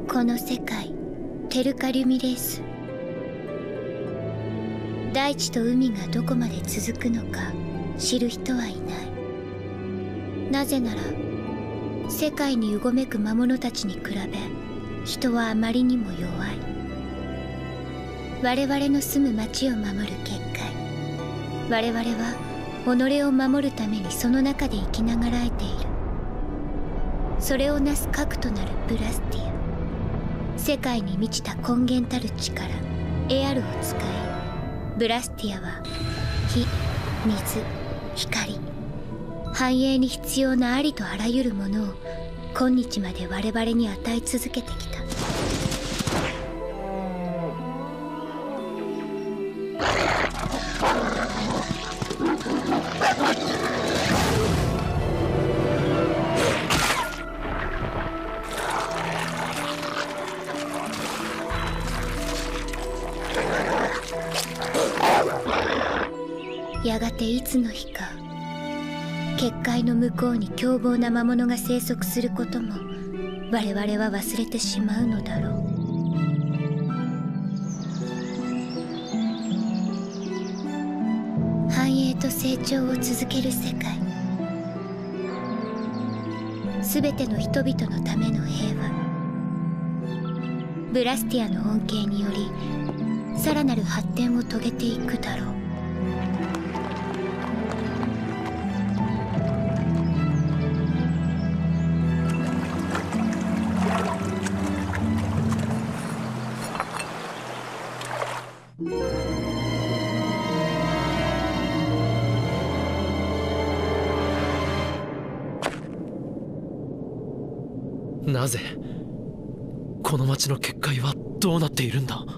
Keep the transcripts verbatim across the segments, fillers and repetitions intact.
この世界、テルカリュミレース。大地と海がどこまで続くのか知る人はいない。なぜなら世界にうごめく魔物たちに比べ人はあまりにも弱い。我々の住む町を守る結界、我々は己を守るためにその中で生きながらえている。それをなす核となるブラスティア、世界に満ちた根源たる力エアルを使い、ブラスティアは火、水、光、繁栄に必要なありとあらゆるものを今日まで我々に与え続けてきた。やがていつの日か、結界の向こうに凶暴な魔物が生息することも我々は忘れてしまうのだろう。繁栄と成長を続ける世界、すべての人々のための平和、ブラスティアの恩恵によりさらなる発展を遂げていくだろう。 なぜこの町の結界はどうなっているんだ。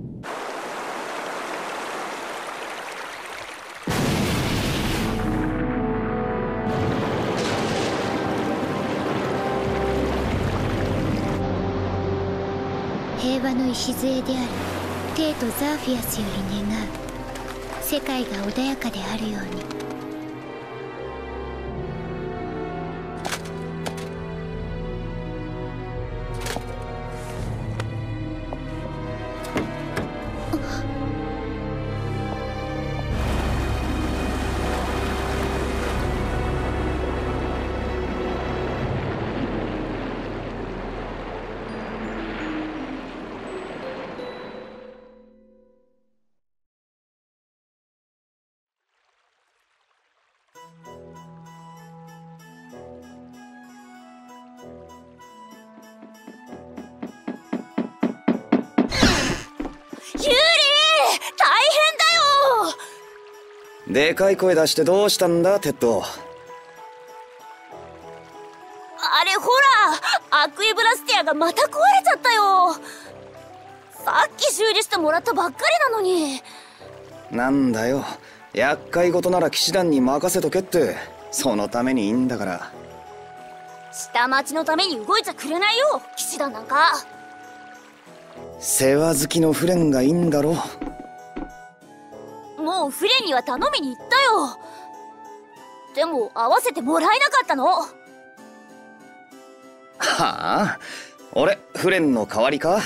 平和の礎であるテート・ザーフィアスより願う、世界が穏やかであるように。 でかい声出してどうしたんだテッド。 あれほら、アクエブラスティアがまた壊れちゃったよ。さっき修理してもらったばっかりなのに。 なんだよ、厄介事なら騎士団に任せとけって。そのためにいいんだから。 下町のために動いちゃくれないよ、騎士団なんか。 世話好きのフレンがいいんだろ。 もうフレンには頼みに行ったよ。でも会わせてもらえなかったの。はあ、俺フレンの代わりか。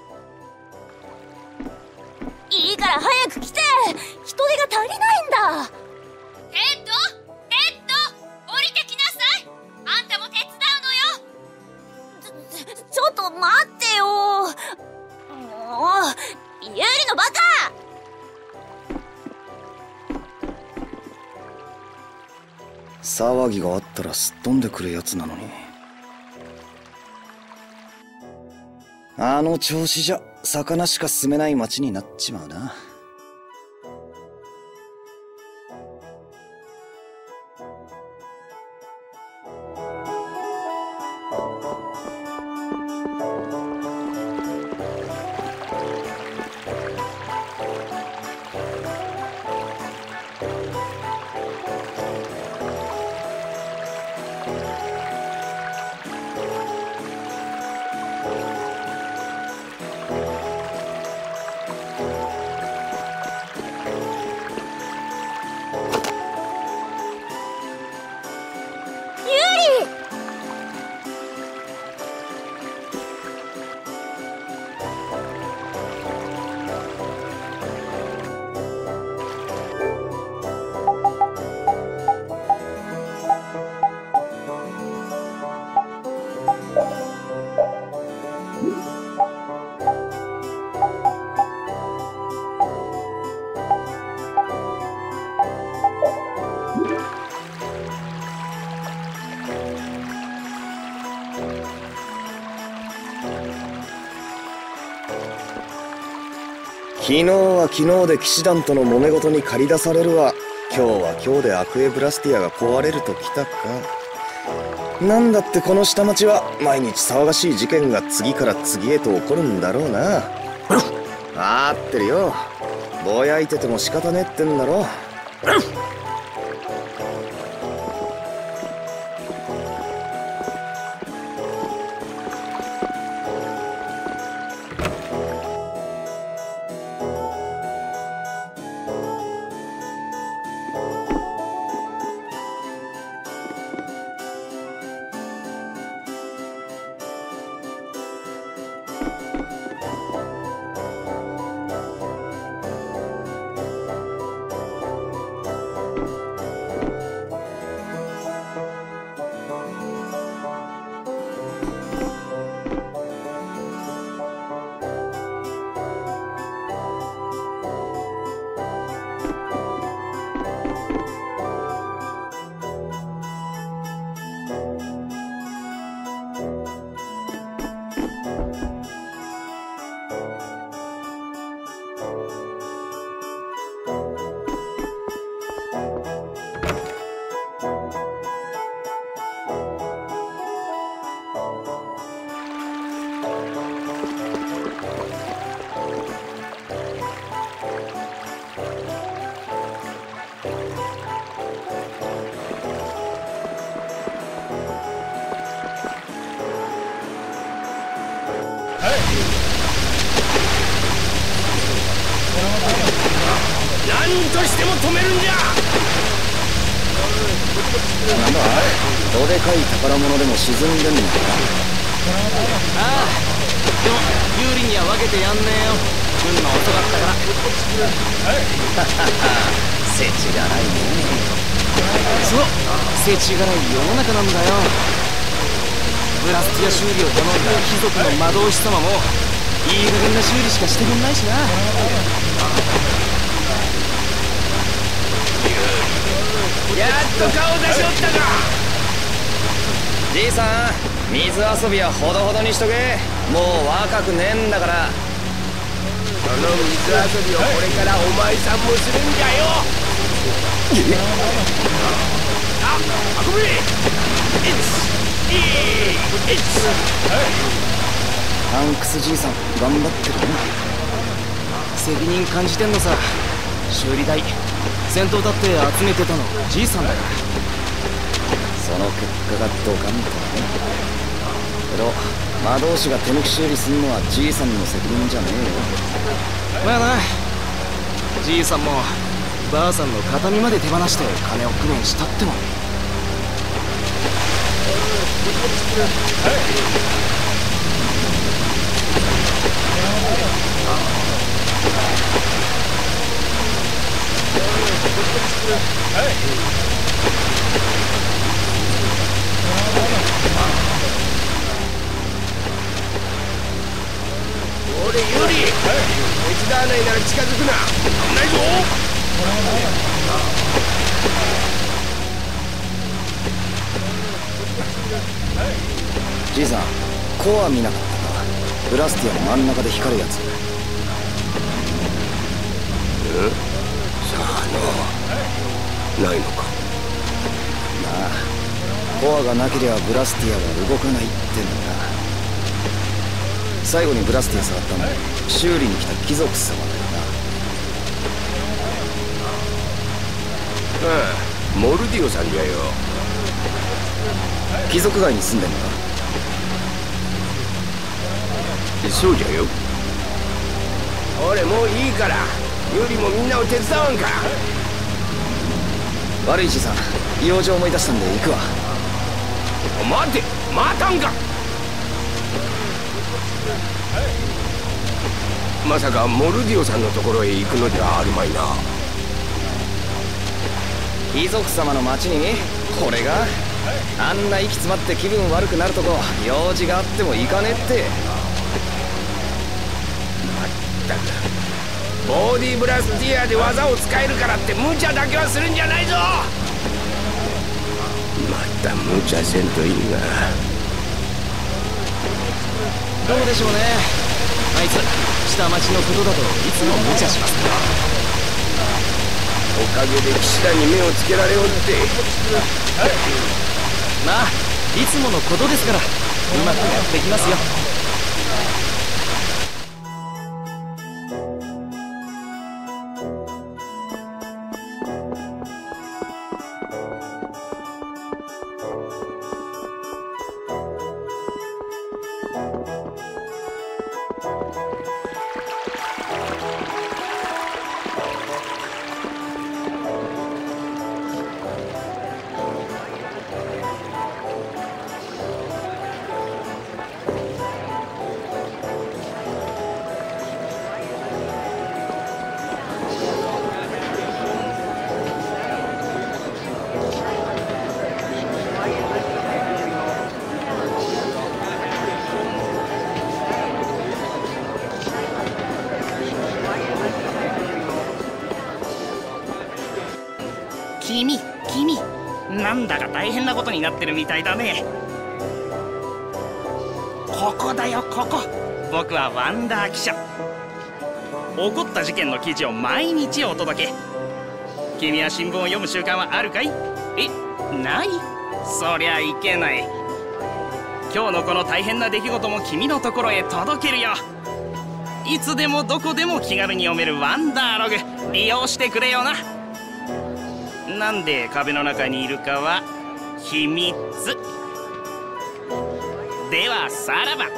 いいから早く来て、人手が足りないんだ。 テッドテッド降りてきなさい。あんたも手伝うのよ。 ちょちょっと待ってよ。もうユーリのバカ。 騒ぎがあったらすっ飛んでくるやつなのに、あの調子じゃ魚しか進めない町になっちまうな。 昨日は昨日で騎士団との揉め事に駆り出されるわ。今日は今日でアクエブラスティアが壊れるときたか。なんだってこの下町は毎日騒がしい事件が次から次へと起こるんだろうな。あってるよ。ぼやいてても仕方ねえってんだろ。 何としても止めるんじゃ。 なんだ、どでかい宝物でも沈んでんのか。 ああ、でも有利には分けてやんねえよ。来んの遅かったから。 世知辛いね。 そう、世知辛い世の中なんだよ。ブラスティア修理を頼んだ貴族の魔導士様もいい加減な修理しかしてくんないしな。 やっと顔出しおったか。 じいさん、水遊びはほどほどにしとけ。もう若くねえんだから。 その水遊びをこれからお前さんもするんじゃよ。あ、運べ。 ハンクスじいさん頑張ってるな。 責任感じてんのさ。修理代戦闘だって集めてたのじいさんだから。 その結果がドカンとね。けど魔導士が手抜き修理すんのはじいさんの責任じゃねえよ。 まあな、じいさんもばあさんの形見まで手放して金を工面したっても。 俺ユリ、手伝わないなら近づくな。危ないぞ。 じいさん、コア見なかったか。ブラスティアの真ん中で光るやつ。 え？さあな、ないのか。 なあ、コアがなけりゃブラスティアは動かないってんだな。最後にブラスティア触ったの修理に来た貴族様だよな。 ああ、モルディオさんじゃよ。 貴族街に住んでんのか。 そうじゃよ。俺もういいからユリもみんなを手伝わんか。 悪いじいさん、用事を思い出したんで行くわ。 待て、待たんか。まさかモルディオさんのところへ行くのではあるまいな。 貴族様の町に俺があんな息詰まって気分悪くなるとこ用事があっても行かねえって。 まったくボディブラスティアで技を使えるからって無茶だけはするんじゃないぞ。また無茶せんといいが。 どうでしょうね。相いつ下町のことだといつも無茶しますから。 おかげで騎士団に目をつけられおって。 まあいつものことですからうまくやってきますよ。 君君なんだか大変なことになってるみたいだね。ここだよここ。僕はワンダー記者。起こった事件の記事を毎日お届け。君は新聞を読む習慣はあるかい？え、ない？そりゃいけない。今日のこの大変な出来事も君のところへ届けるよ。いつでもどこでも気軽に読めるワンダーログ利用してくれよな。なんで壁の中にいるかは秘密。ではさらば。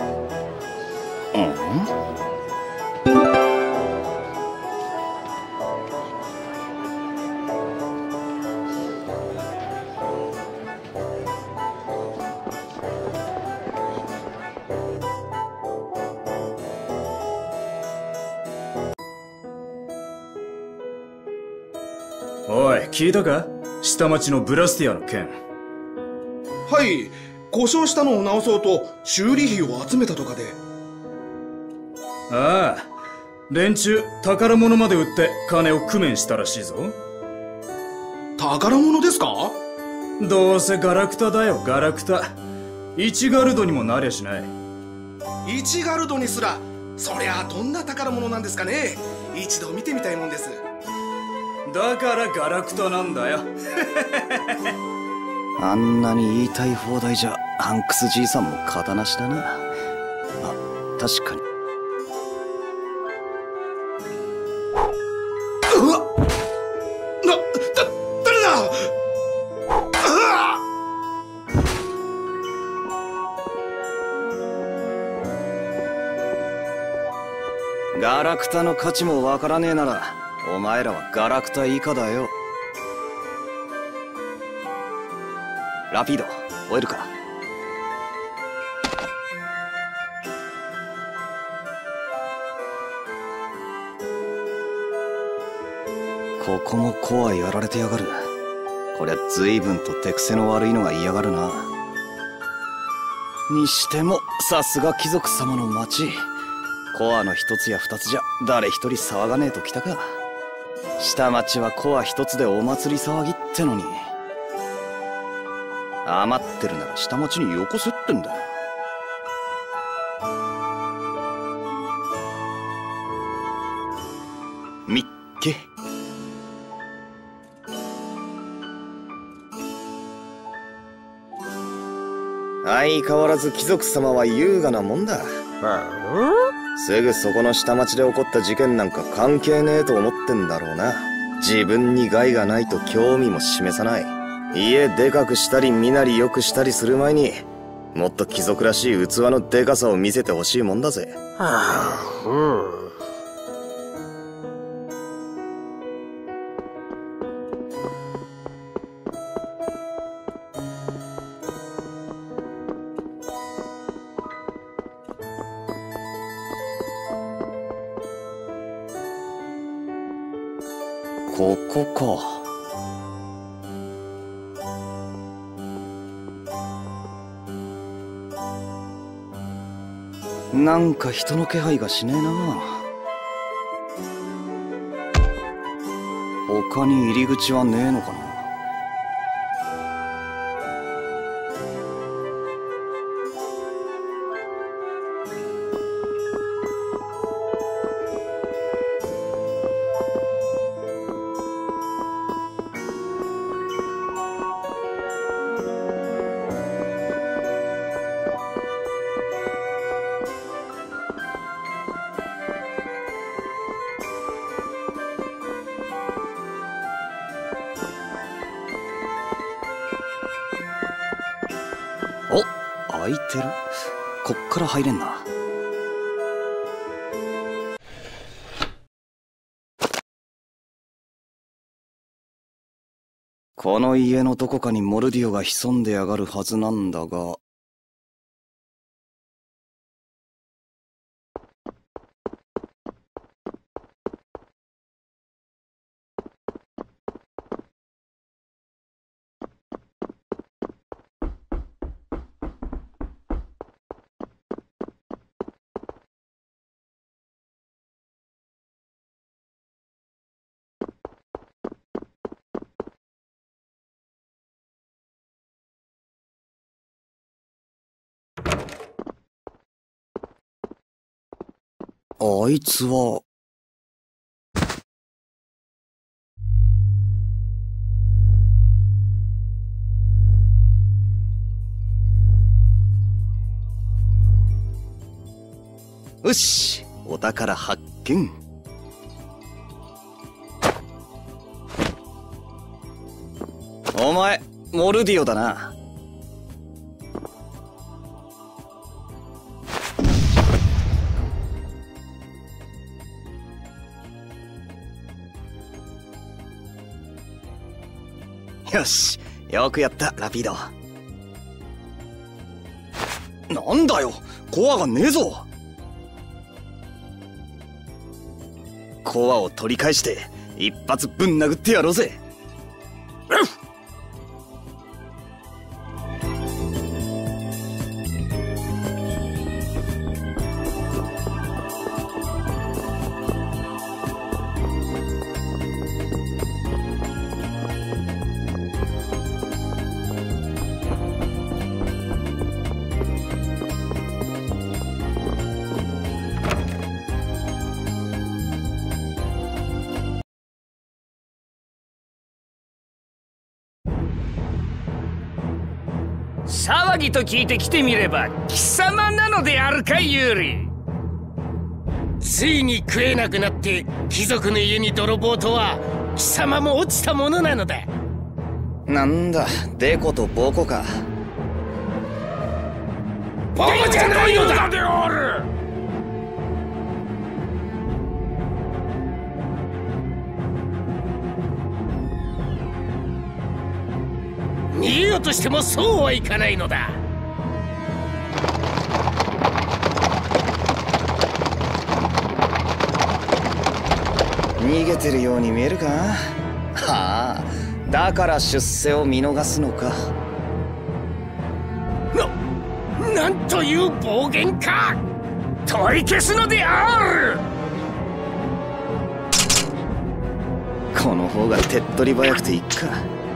おい、聞いたか？下町のブラスティアの件。 はい、故障したのを直そうと修理費を集めたとかで。 ああ、連中宝物まで売って金を工面したらしいぞ。 宝物ですか？ どうせガラクタだよ、ガラクタ。いちガルドにもなりゃしない。 いちガルドにすら。そりゃどんな宝物なんですかね。一度見てみたいもんです。 だからガラクタなんだよ。 あんなに言いたい放題じゃハンクスじいさんも型なしだな。あ、確かに。 うわっ、な、だ、誰だ。 ガラクタの価値もわからねえならお前らはガラクタ以下だよ。ラピード、追えるか？ここもコアやられてやがる。こりゃ随分と手癖の悪いのが嫌がるな。にしてもさすが貴族様の町。コアの一つや二つじゃ誰一人騒がねえときたか。下町はコア一つでお祭り騒ぎってのに。余ってるなら下町によこせってんだよ。みっけ。相変わらず貴族様は優雅なもんだ。すぐそこの下町で起こった事件なんか関係ねえと思ってんだろうな。自分に害がないと興味も示さない。家でかくしたり身なり良くしたりする前にもっと貴族らしい器のでかさを見せてほしいもんだぜ。はあ、うん。ここか。なんか人の気配がしねえな。他に入り口はねえのかな。 開いてる？こっから入れんな。この家のどこかにモルディオが潜んでやがるはずなんだが。あいつは。よし、お宝発見。お前モルディオだな。よし、よくやったラピード。なんだよ、コアがねえぞ。コアを取り返して一発ぶん殴ってやろうぜ。 騒ぎと聞いて来てみれば貴様なのであるか、ユーリ。 ついに食えなくなって貴族の家に泥棒とは貴様も落ちたものなのだ。 なんだ、デコとボコか。 ボコじゃないのだである。 逃げようとしてもそうはいかないのだ。 逃げてるように見えるか？はあ、だから出世を見逃すのか。 な、なんという暴言か！ 取り消すのである。 この方が手っ取り早くていいか。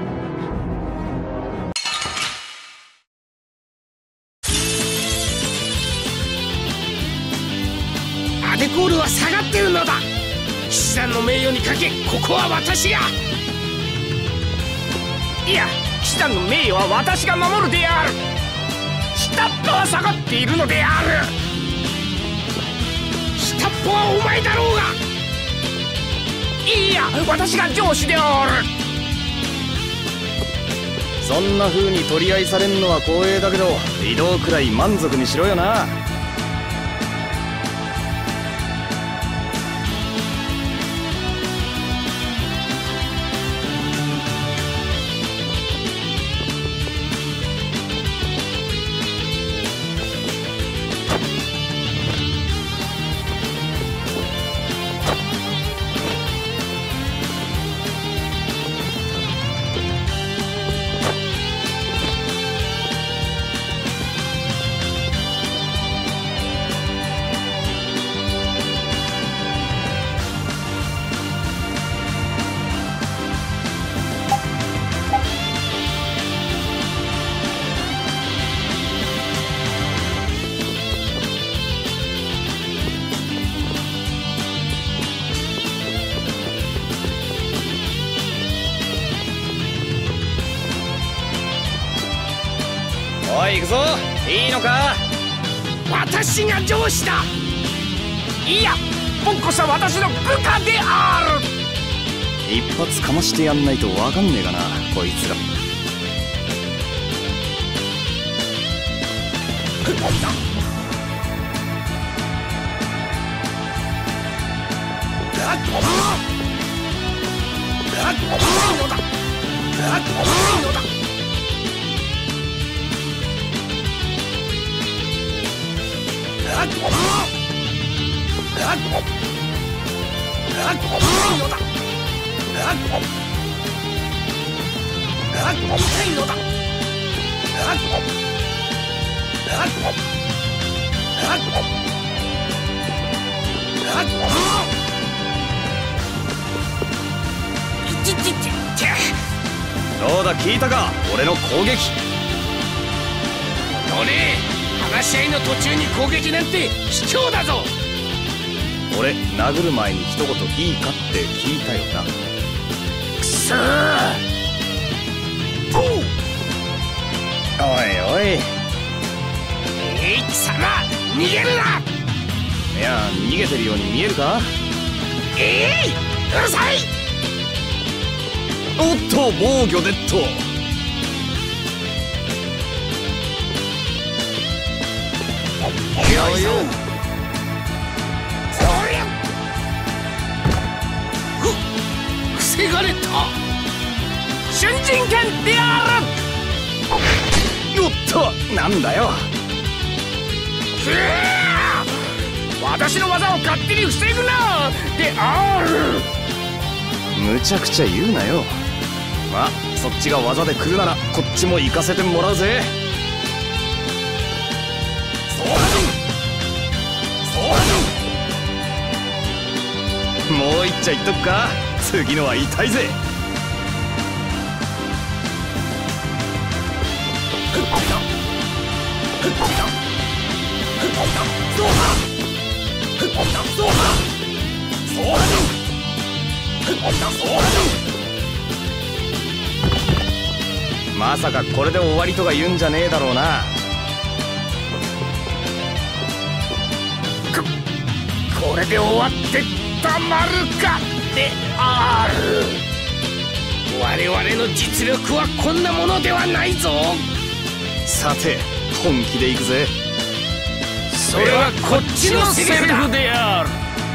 アデコールは下がってるのだ。騎士団の名誉にかけ、ここは私が。 いや、騎士団の名誉は私が守るである。下っ端は下がっているのである。 下っ端はお前だろうが。 いや、私が上司である。 そんな風に取り合いされんのは光栄だけど、移動くらい満足にしろよな。おい、行くぞ。いいのか？ 私が上司だ。 いや、僕こそ私の部下である。 一発かましてやんないとわかんねえかな、こいつら。 どうだ、聞いたか、俺の攻撃。 どれ、話し合いの途中に攻撃なんて卑怯だぞ。 俺殴る前に一言いいかって聞いたよな。 くそー。 おいおい、 えい、貴様逃げるな。 いや、逃げてるように見えるか。 えい、うるさい。 おっと、防御デッド。 よいしょ。そりゃふ防がれた。瞬人剣である。 おっと、なんだよ。 ふぅ、私の技を勝手に防ぐなである。 むちゃくちゃ言うなよ。まあ、そっちが技で来るならこっちも行かせてもらうぜ。もう一丁言っとくか。次のは痛いぜ。まさかこれで終わりとか言うんじゃねえだろうな。 ここれで終わってたまるかである。我々の実力はこんなものではないぞ。 さて、本気でいくぜ。 それはこっちのセリフである。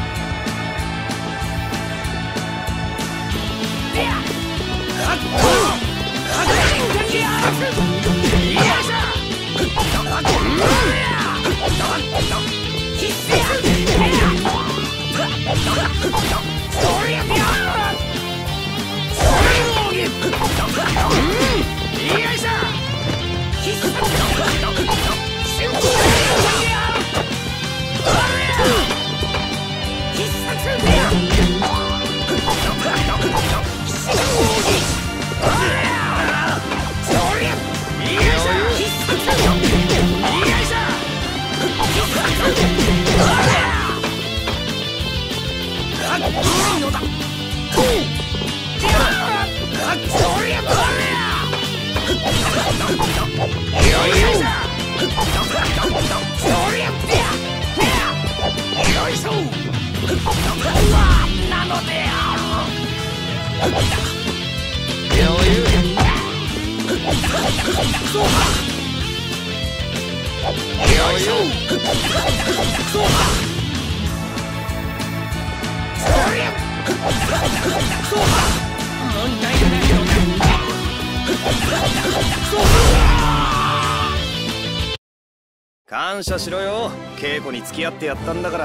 感謝しろよ。稽古に付き合ってやったんだから。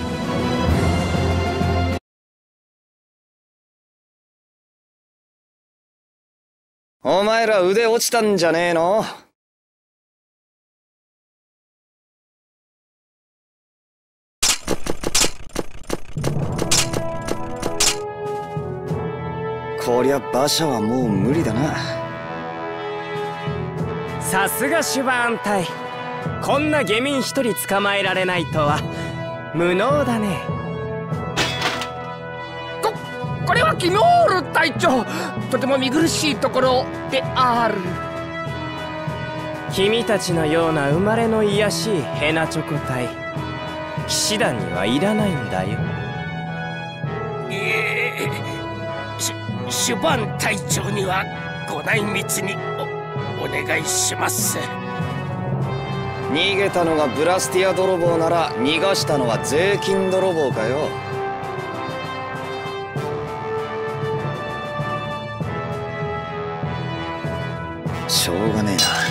お前ら腕落ちたんじゃねえの？こりゃ馬車はもう無理だな。 さすがシュバーン隊、こんな下民一人捕まえられないとは無能だね。 ここれはキノール隊長、とても見苦しいところである。 君たちのような生まれの卑しいヘナチョコ隊、騎士団にはいらないんだよ。 えー、シュシュバン隊長にはご内密に お, お願いします。 逃げたのがブラスティア泥棒なら逃がしたのは税金泥棒かよ。しょうがね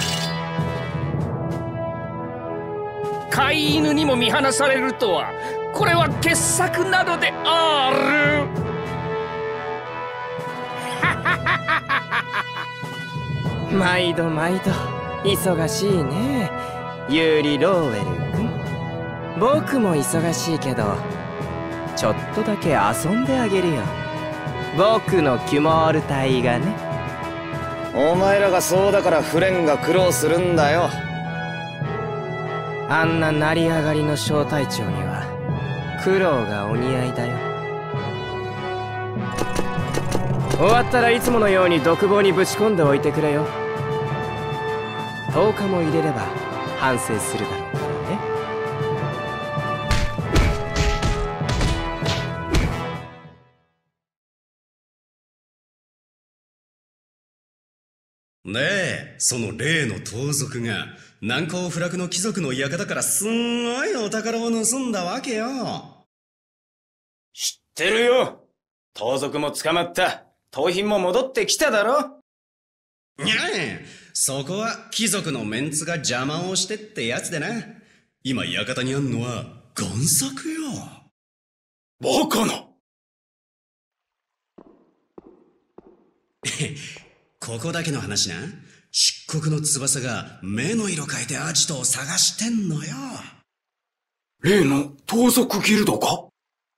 えな。 飼い犬にも見放されるとは、これは傑作なのである。 毎度毎度忙しいね、ユーリ・ローウェル君。僕も忙しいけどちょっとだけ遊んであげるよ、僕のキュモール隊がね。 お前らがそうだからフレンが苦労するんだよ。 あんな成り上がりの小隊長には苦労がお似合いだよ。終わったらいつものように独房にぶち込んでおいてくれよ。とおかも入れれば反省するだろうからね。 ねえ、その例の盗賊が難攻不落の貴族の館からすんごいお宝を盗んだわけよ。 知ってるよ。盗賊も捕まった。盗品も戻ってきただろ。 にゃえ、そこは貴族のメンツが邪魔をしてってやつでな。今館にあんのは贋作よ。 バカな。 ここだけの話な。漆黒の翼が目の色変えてアジトを探してんのよ。 例の盗賊ギルドか？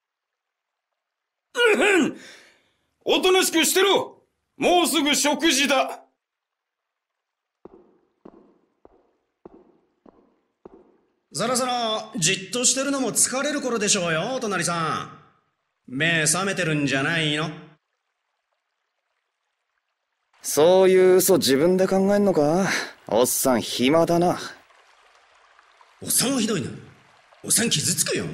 うんうん。おとなしくしてろ。もうすぐ食事だ。 そろそろじっとしてるのも疲れる頃でしょうよ、お隣さん。目覚めてるんじゃないの？ そういう嘘自分で考えんのか？おっさん暇だな。 おっさんはひどいな。おっさん傷つくよ。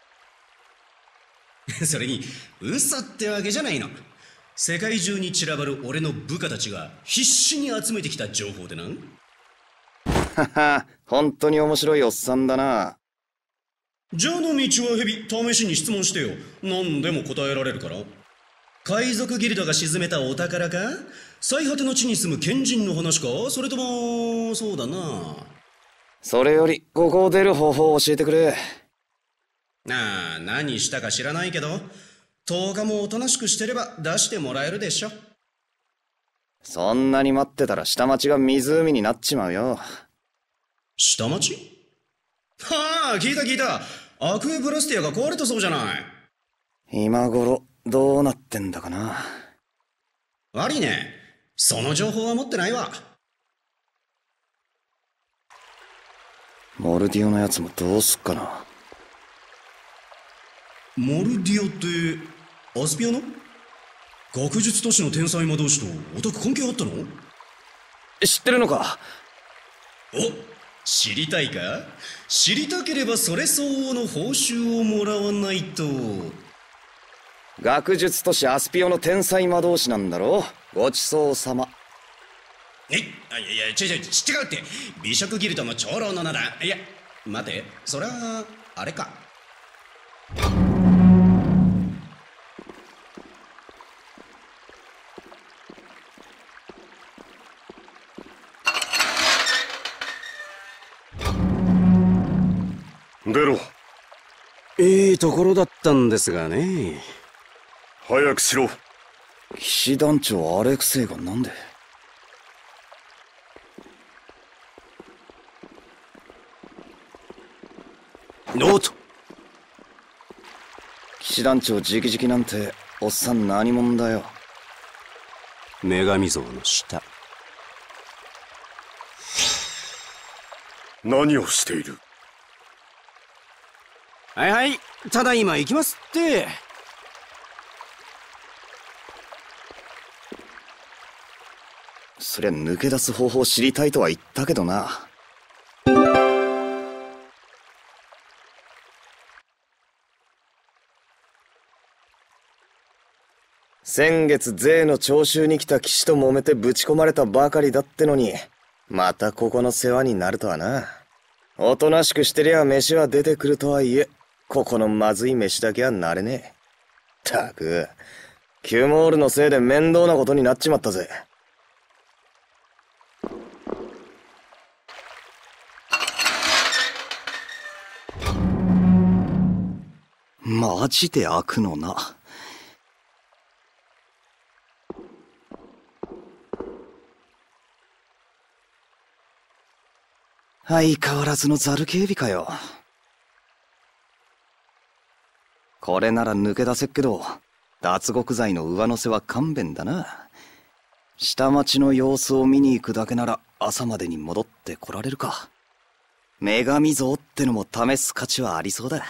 それに嘘ってわけじゃないの。世界中に散らばる俺の部下たちが必死に集めてきた情報でな。 はは、本当に面白いおっさんだな。 じゃあの道は蛇、試しに質問してよ。何でも答えられるから。海賊ギルドが沈めたお宝か？最果ての地に住む賢人の話か？それとも、そうだな。 それより、ここを出る方法を教えてくれ。 ああ、何したか知らないけど、とおかもおとなしくしてれば出してもらえるでしょ。 そんなに待ってたら下町が湖になっちまうよ。 下町？はあ、聞いた聞いた。アクエブラスティアが壊れたそうじゃない。 今頃、どうなってんだかな。 悪いね。その情報は持ってないわ。 モルディオのやつもどうすっかな。 モルディオってアスピアの？学術都市の天才魔導士とオタク関係あったの？ 知ってるのか？ お、知りたいか？知りたければそれ相応の報酬をもらわないと。 学術都市アスピオの天才魔導士なんだろう。ごちそうさま。 えい、あ、いやいや、ちょいちょい、違うって。美食ギルドの長老の名だ。いや、待て、それはあれか。 出ろ。 いいところだったんですがね。 早くしろ。 騎士団長アレクセイがなんで？ ノート。 騎士団長直々なんておっさん何者だよ。 女神像の下。 何をしている？ はいはい、ただいま行きますって。 そりゃ抜け出す方法を知りたいとは言ったけどな。先月税の徴収に来た騎士と揉めてぶち込まれたばかりだってのに、またここの世話になるとはな。 おとなしくしてりゃ飯は出てくるとはいえ、ここのまずい飯だけは慣れねえ。たく、キュモールのせいで面倒なことになっちまったぜ。マジで開くのな。相変わらずのザル警備かよ。これなら抜け出せっけど、脱獄罪の上乗せは勘弁だな。下町の様子を見に行くだけなら朝までに戻ってこられるか。女神像ってのも試す価値はありそうだ。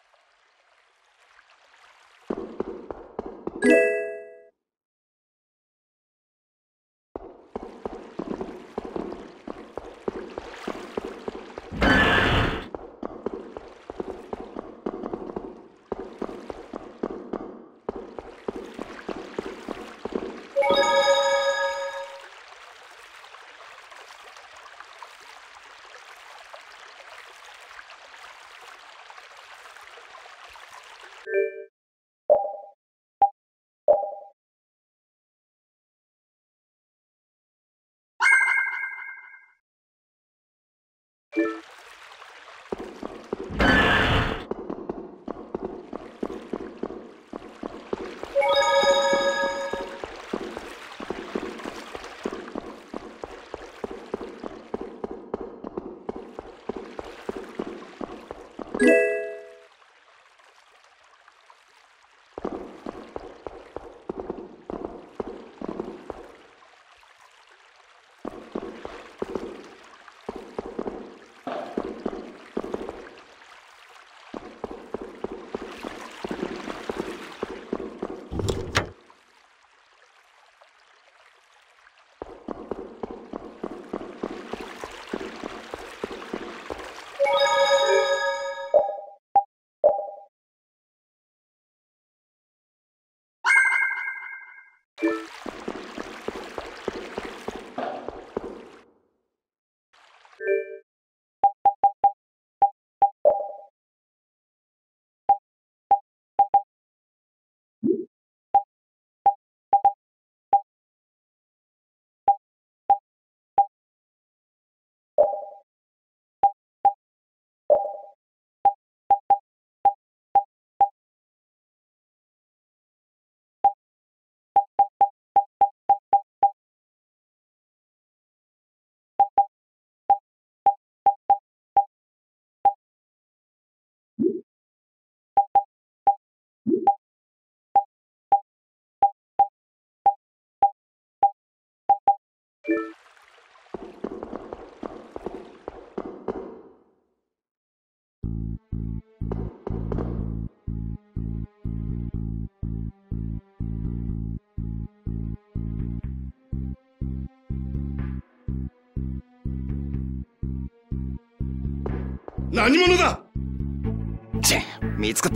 何者だ。 チェ、見つかった。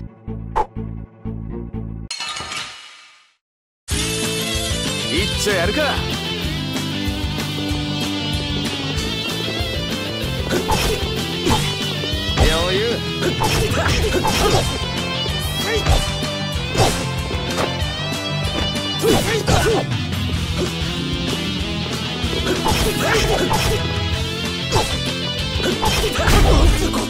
一丁やるか。余裕。なんてこった。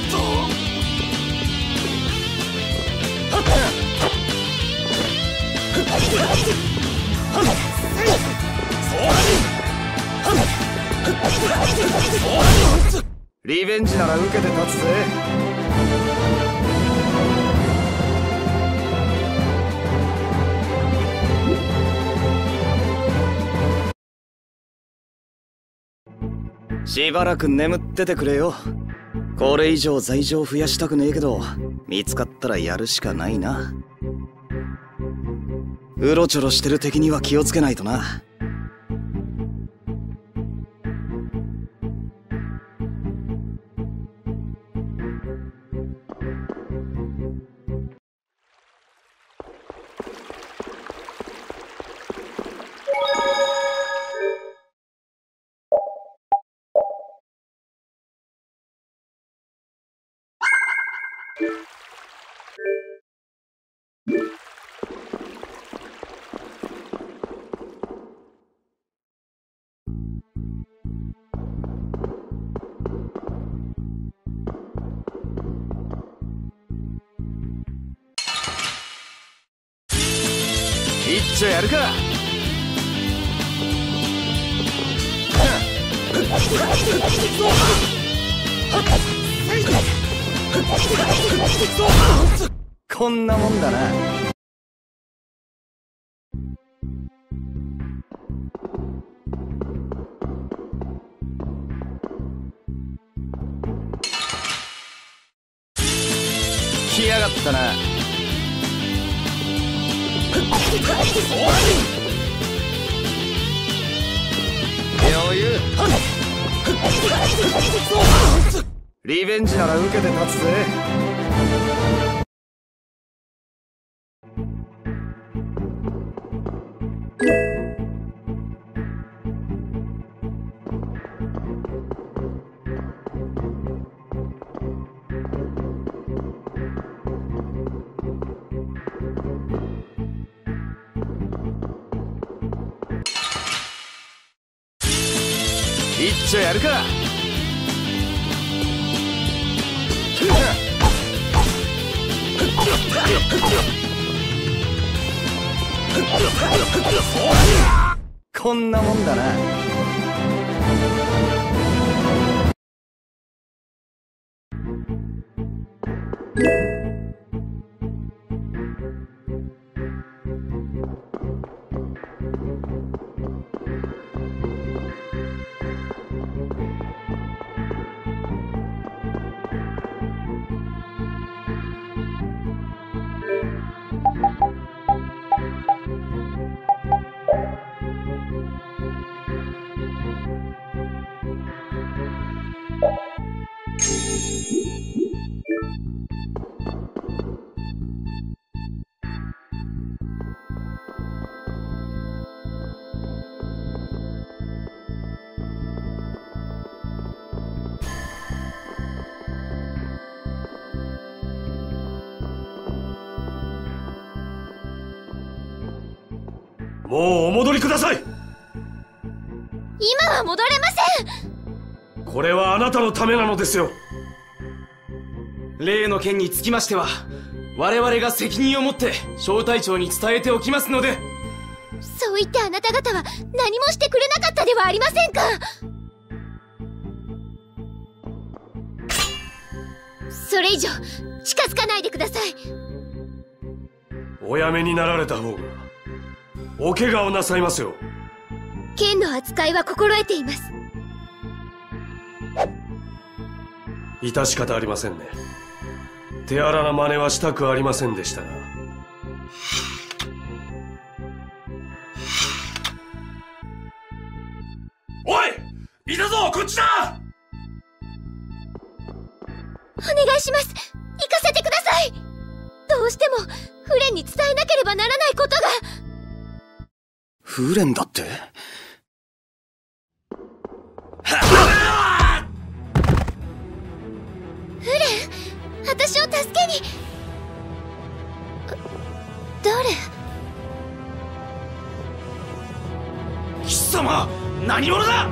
リベンジなら受けて立つぜ。しばらく眠っててくれよ。これ以上罪状増やしたくねえけど、見つかったらやるしかないな。うろちょろしてる敵には気をつけないとな。 一丁やるか。こんなもんだな。来やがったな。余裕。リベンジなら受けて立つぜ。一丁やるか。こんなもんだな。 もうお戻りください。 今は戻れません。 これはあなたのためなのですよ。 例の件につきましては我々が責任を持って小隊長に伝えておきますので。 そう言ってあなた方は何もしてくれなかったではありませんか。それ以上近づかないでください。 おやめになられた方がお怪我をなさいますよ。 剣の扱いは心得ています。 致し方ありませんね。手荒な真似はしたくありませんでしたが。おい、いたぞ、こっちだ。 お願いします。行かせてください。どうしてもフレンに伝えなければならないことが。 フレンだって。 フレン、私を助けに。誰？ 貴様、何者だ。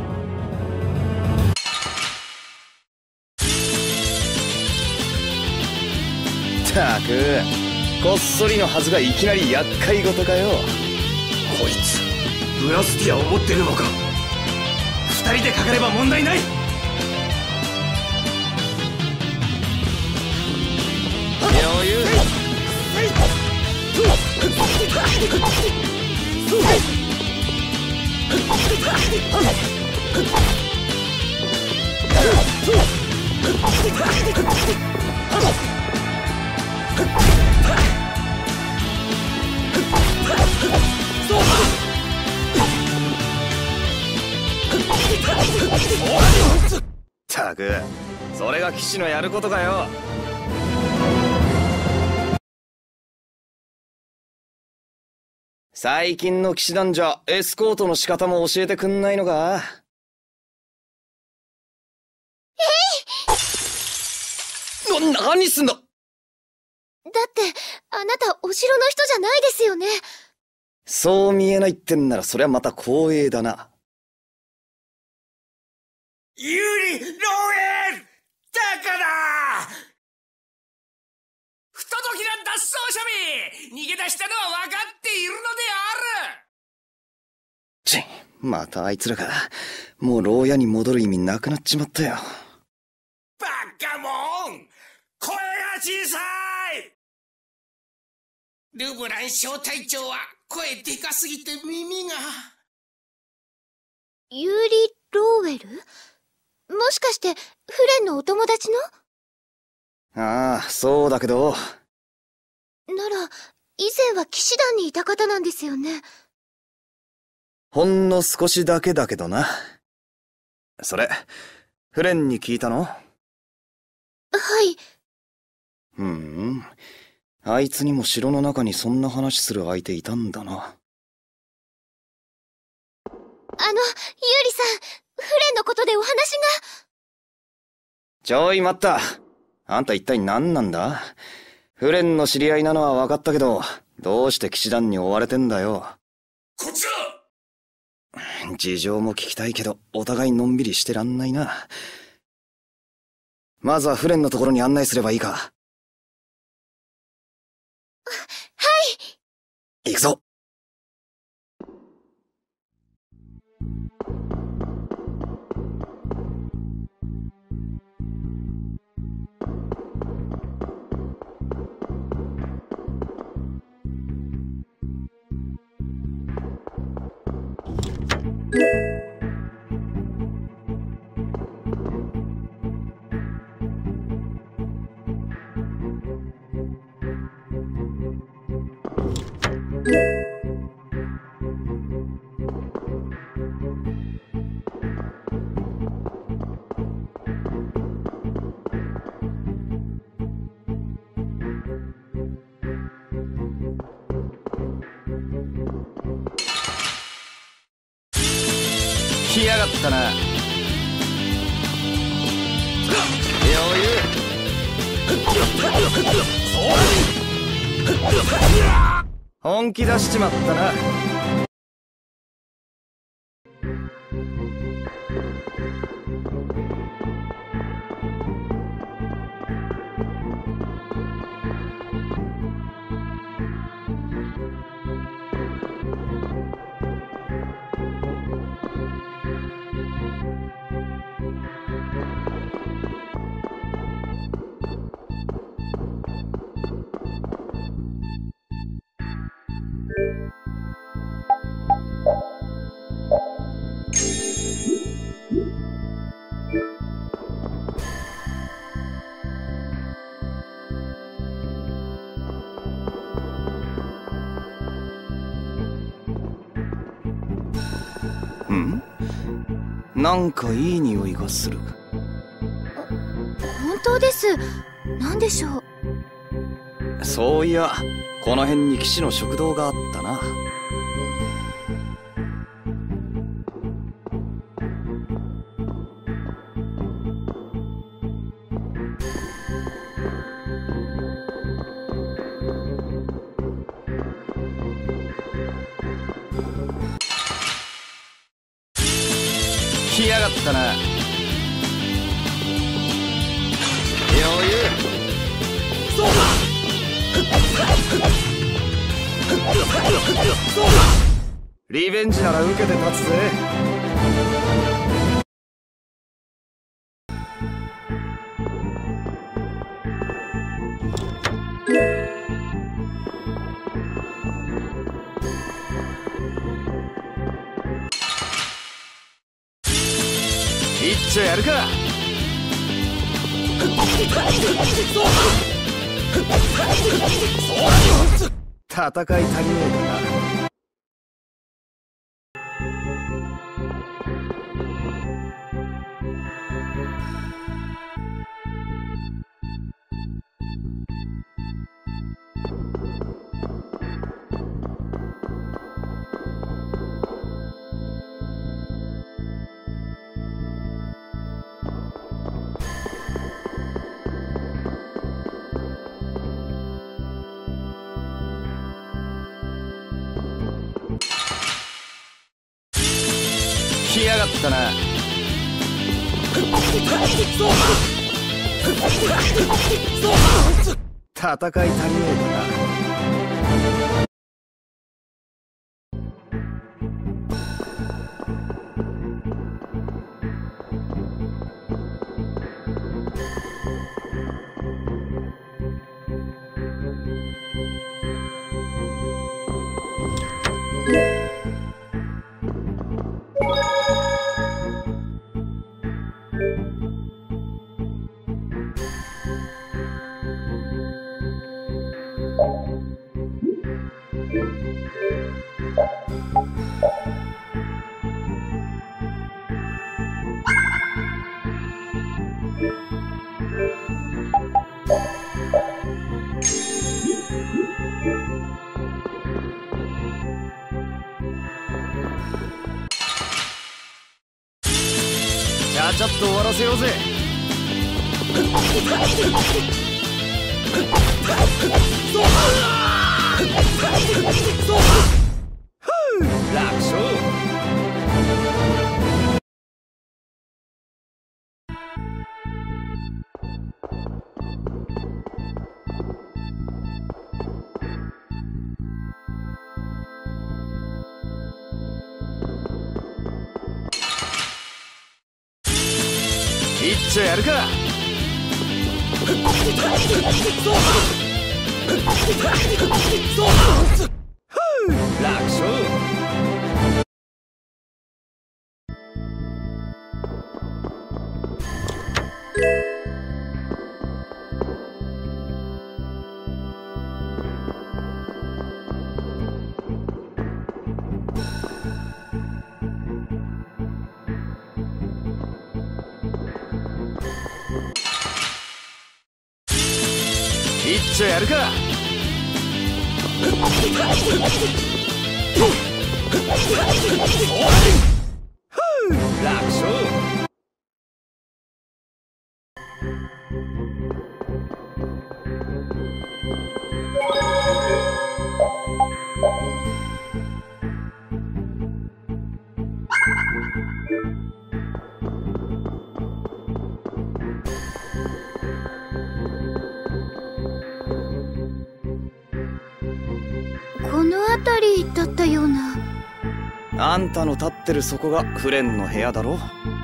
ったく、こっそりのはずがいきなり厄介事かよ。 こいつブラスティアを持ってるのか。 二人でかかれば問題ない。 余裕。ったく、それが騎士のやることかよ。最近の騎士団じゃエスコートの仕方も教えてくんないのか。えい！な、何すんだ。 だってあなたお城の人じゃないですよね。 そう見えないってんならそりゃまた光栄だな。 ユーリ・ローエルだから不届きな脱走者め逃げ出したのは分かっているのである。 ち、またあいつらか。もう牢屋に戻る意味なくなっちまったよ。 バカモン、声が小さい。ルブラン小隊長は声でかすぎて耳が。 ユーリ・ローウェル？もしかしてフレンのお友達の？ ああ、そうだけど。 なら、以前は騎士団にいた方なんですよね。 ほんの少しだけだけどな。それ、フレンに聞いたの？ はい。 ふん。あいつにも城の中にそんな話する相手いたんだな。 あの、ユーリさん、フレンのことでお話が。 ちょい待った。あんた一体何なんだ？フレンの知り合いなのは分かったけど、どうして騎士団に追われてんだよ。 こっちだ！ 事情も聞きたいけど、お互いのんびりしてらんないな。まずはフレンのところに案内すればいいか。 はい。 行くぞ。 来やがったな。余裕。本気出しちまったな。ん？なんかいい匂いがする。 本当です。何でしょう。 そういや、この辺に騎士の食堂があったな。 来やがったな。余裕。そうだ。そうだ。リベンジなら受けて立つぜ。一丁やるか。戦い足りねえかな。来やがったな。 戦い足りねえかな。 ちゃちゃっと終わらせようぜ。楽勝。一丁やるか。楽勝。一丁やるか。楽勝。 この辺りだったような。 あんたの立ってるそこがフレンの部屋だろ。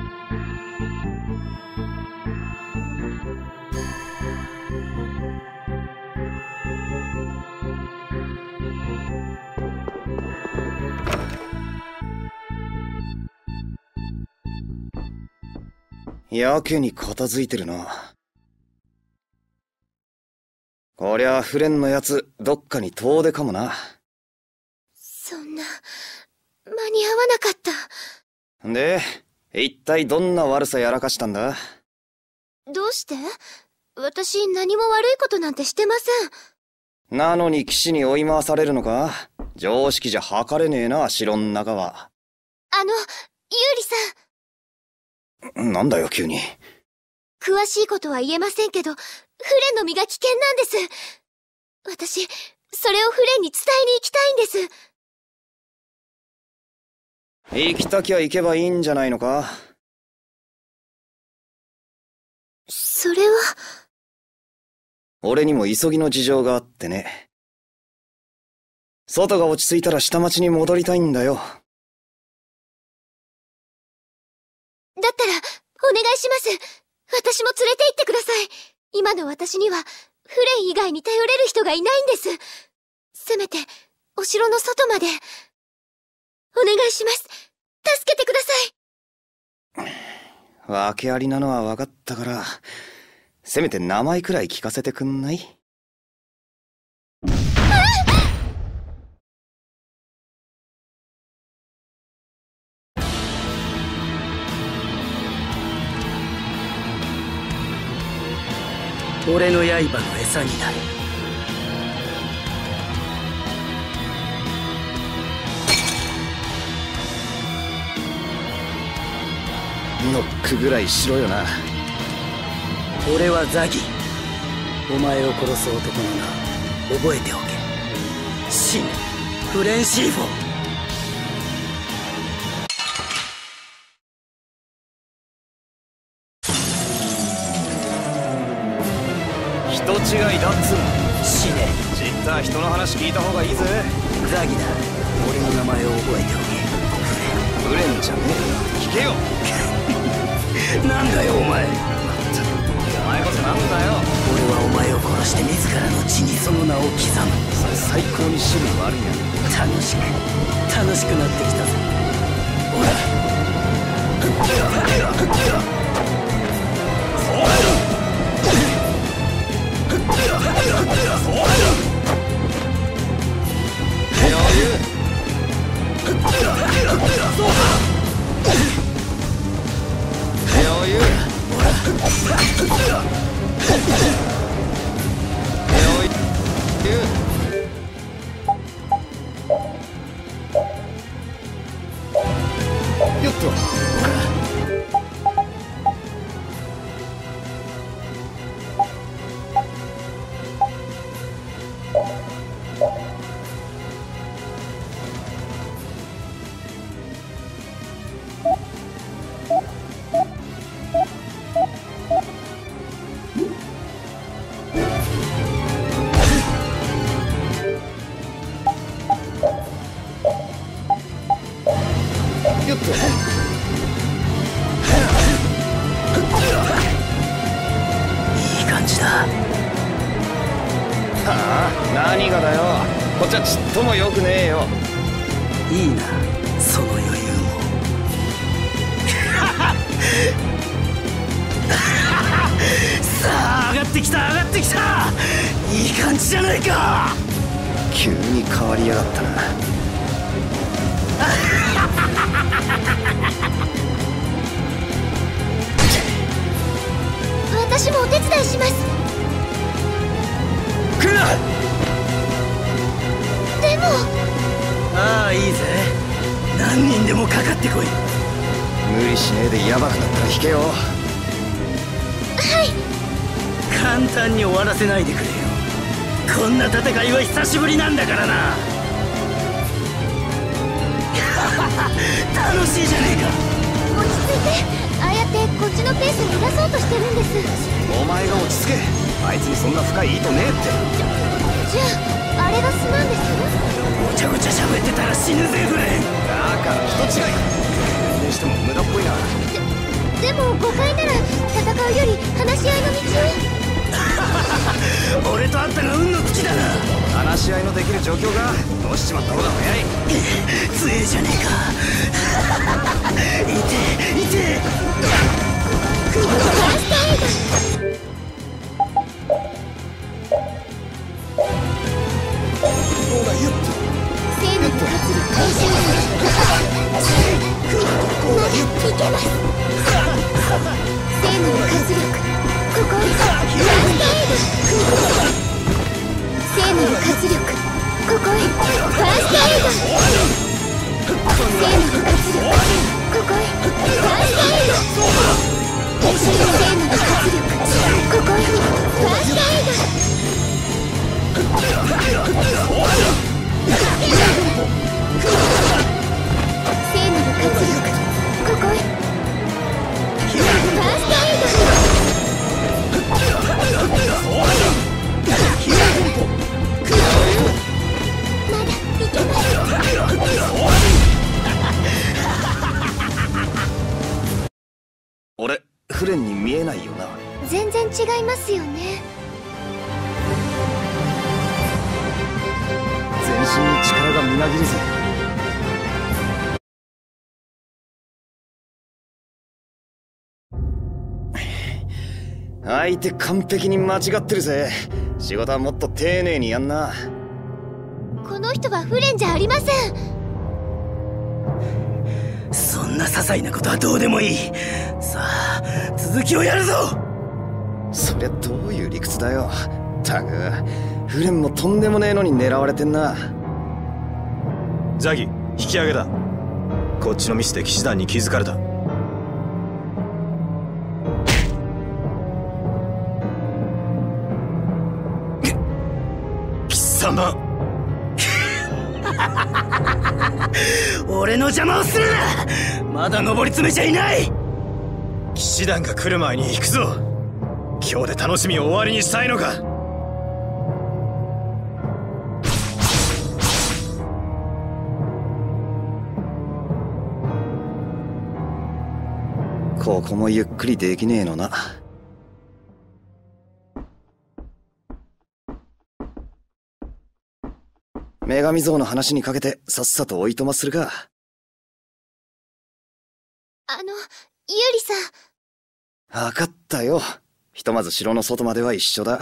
やけに片付いてるな。こりゃフレンのやつどっかに遠出かもな。 そんな間に合わなかった。 で、一体どんな悪さやらかしたんだ？ どうして？私何も悪いことなんてしてません。 なのに騎士に追い回されるのか？常識じゃ測れねえな、城ん中は。 あの、ユーリさん。 なんだよ急に。 詳しいことは言えませんけど、フレンの身が危険なんです。私、それをフレンに伝えに行きたいんです。 行きたきゃ行けばいいんじゃないのか？ それは。 俺にも急ぎの事情があってね。外が落ち着いたら下町に戻りたいんだよ。 だったら、お願いします。私も連れて行ってください。今の私には、フレン以外に頼れる人がいないんです。せめて、お城の外まで。お願いします。助けてください。 訳ありなのは分かったから、せめて名前くらい聞かせてくんない？ 俺の刃の餌になる。 ノックぐらいしろよな。 俺はザギ。お前を殺す男の名、覚えておけ。死ね、フレンシーフォー。 違いだっつうの。 死ね。 知った人の話聞いた方がいいぜ。 ザギだ。俺の名前を覚えておけ。 フレンじゃねえ。聞けよ。 なんだよお前。 お前こそなんだよ。 俺はお前を殺して自らの血にその名を刻む。 それ最高に趣味悪いや。 楽しく楽しくなってきたぜ。おらよっと。よっと。 いい感じだ。 はあ、何がだよ。こっちはちっともよくねえよ。 いいな、その余裕も。さあ、上がってきた上がってきた。いい感じじゃないか。 急に変わりやがったな。 私もお手伝いします。 来るな。 でも。 ああ、いいぜ。何人でもかかってこい。 無理しねえでヤバくなったら引けよ。 はい。 簡単に終わらせないでくれよ。こんな戦いは久しぶりなんだからな。楽しいじゃねえか。 落ち着いて。ああやってこっちのペースに出そうとしてるんです。 お前が落ち着け。あいつにそんな深い意図ねえって。 じゃああれが素なんです。 ごちゃごちゃ喋ってたら死ぬぜフレン。 だから人違い。にしても無駄っぽいな。 ででも誤解なら戦うより話し合いの道を。俺とあんたが運の口だな。 話し合いのできる状況がどうしちまった方が早い。 強えじゃねえか。痛え痛え。 生命の活力回収。まだいけます。生命の活力ここへ。生命の活力ここへ。ファーストエイド。生命の活力ここへ。ファーストエイド。生命の活力ここへ。ファーストエイド。生命の活力ここへ。ファーストエイド。まだいけます。 俺フレンに見えないよな。 全然違いますよね。 全身に力がみなぎるぜ。相手完璧に間違ってるぜ。仕事はもっと丁寧にやんな。 この人はフレンじゃありません。 そんな些細なことはどうでもいい。さあ続きをやるぞ。 そりゃどういう理屈だよ。たくフレンもとんでもねえのに狙われてんな。 ザギ引き上げだ。こっちのミスで騎士団に気づかれた。貴様俺の邪魔をするな。まだ登り詰めちゃいない。 騎士団が来る前に行くぞ。今日で楽しみを終わりにしたいのか。 ここもゆっくりできねえのな。女神像の話にかけてさっさとおいとまするか。 あの、ユーリさん。 わかったよ。ひとまず城の外までは一緒だ。 はい。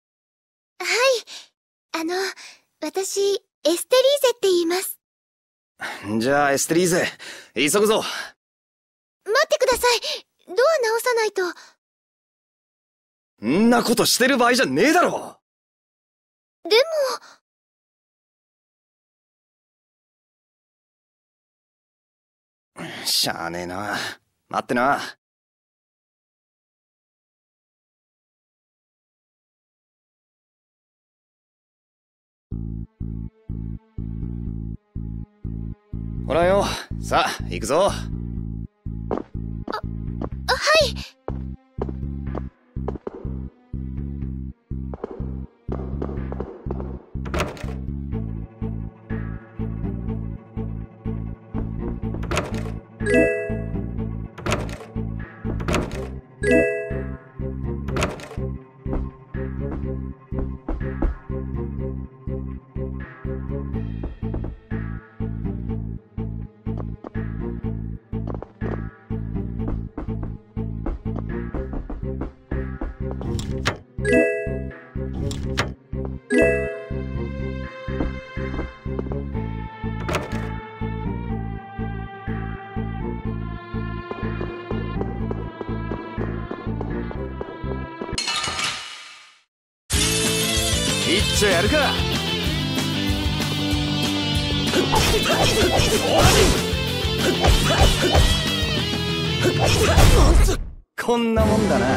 あの、私、エステリーゼって言います。 じゃあエステリーゼ、急ぐぞ。 待ってください。ドア直さないと。 んなことしてる場合じゃねえだろ。 でも。しゃあねえな。待ってな。ほらよ、さあ行くぞ。 あ、あ、はい。 一丁やるか。こんなもんだな。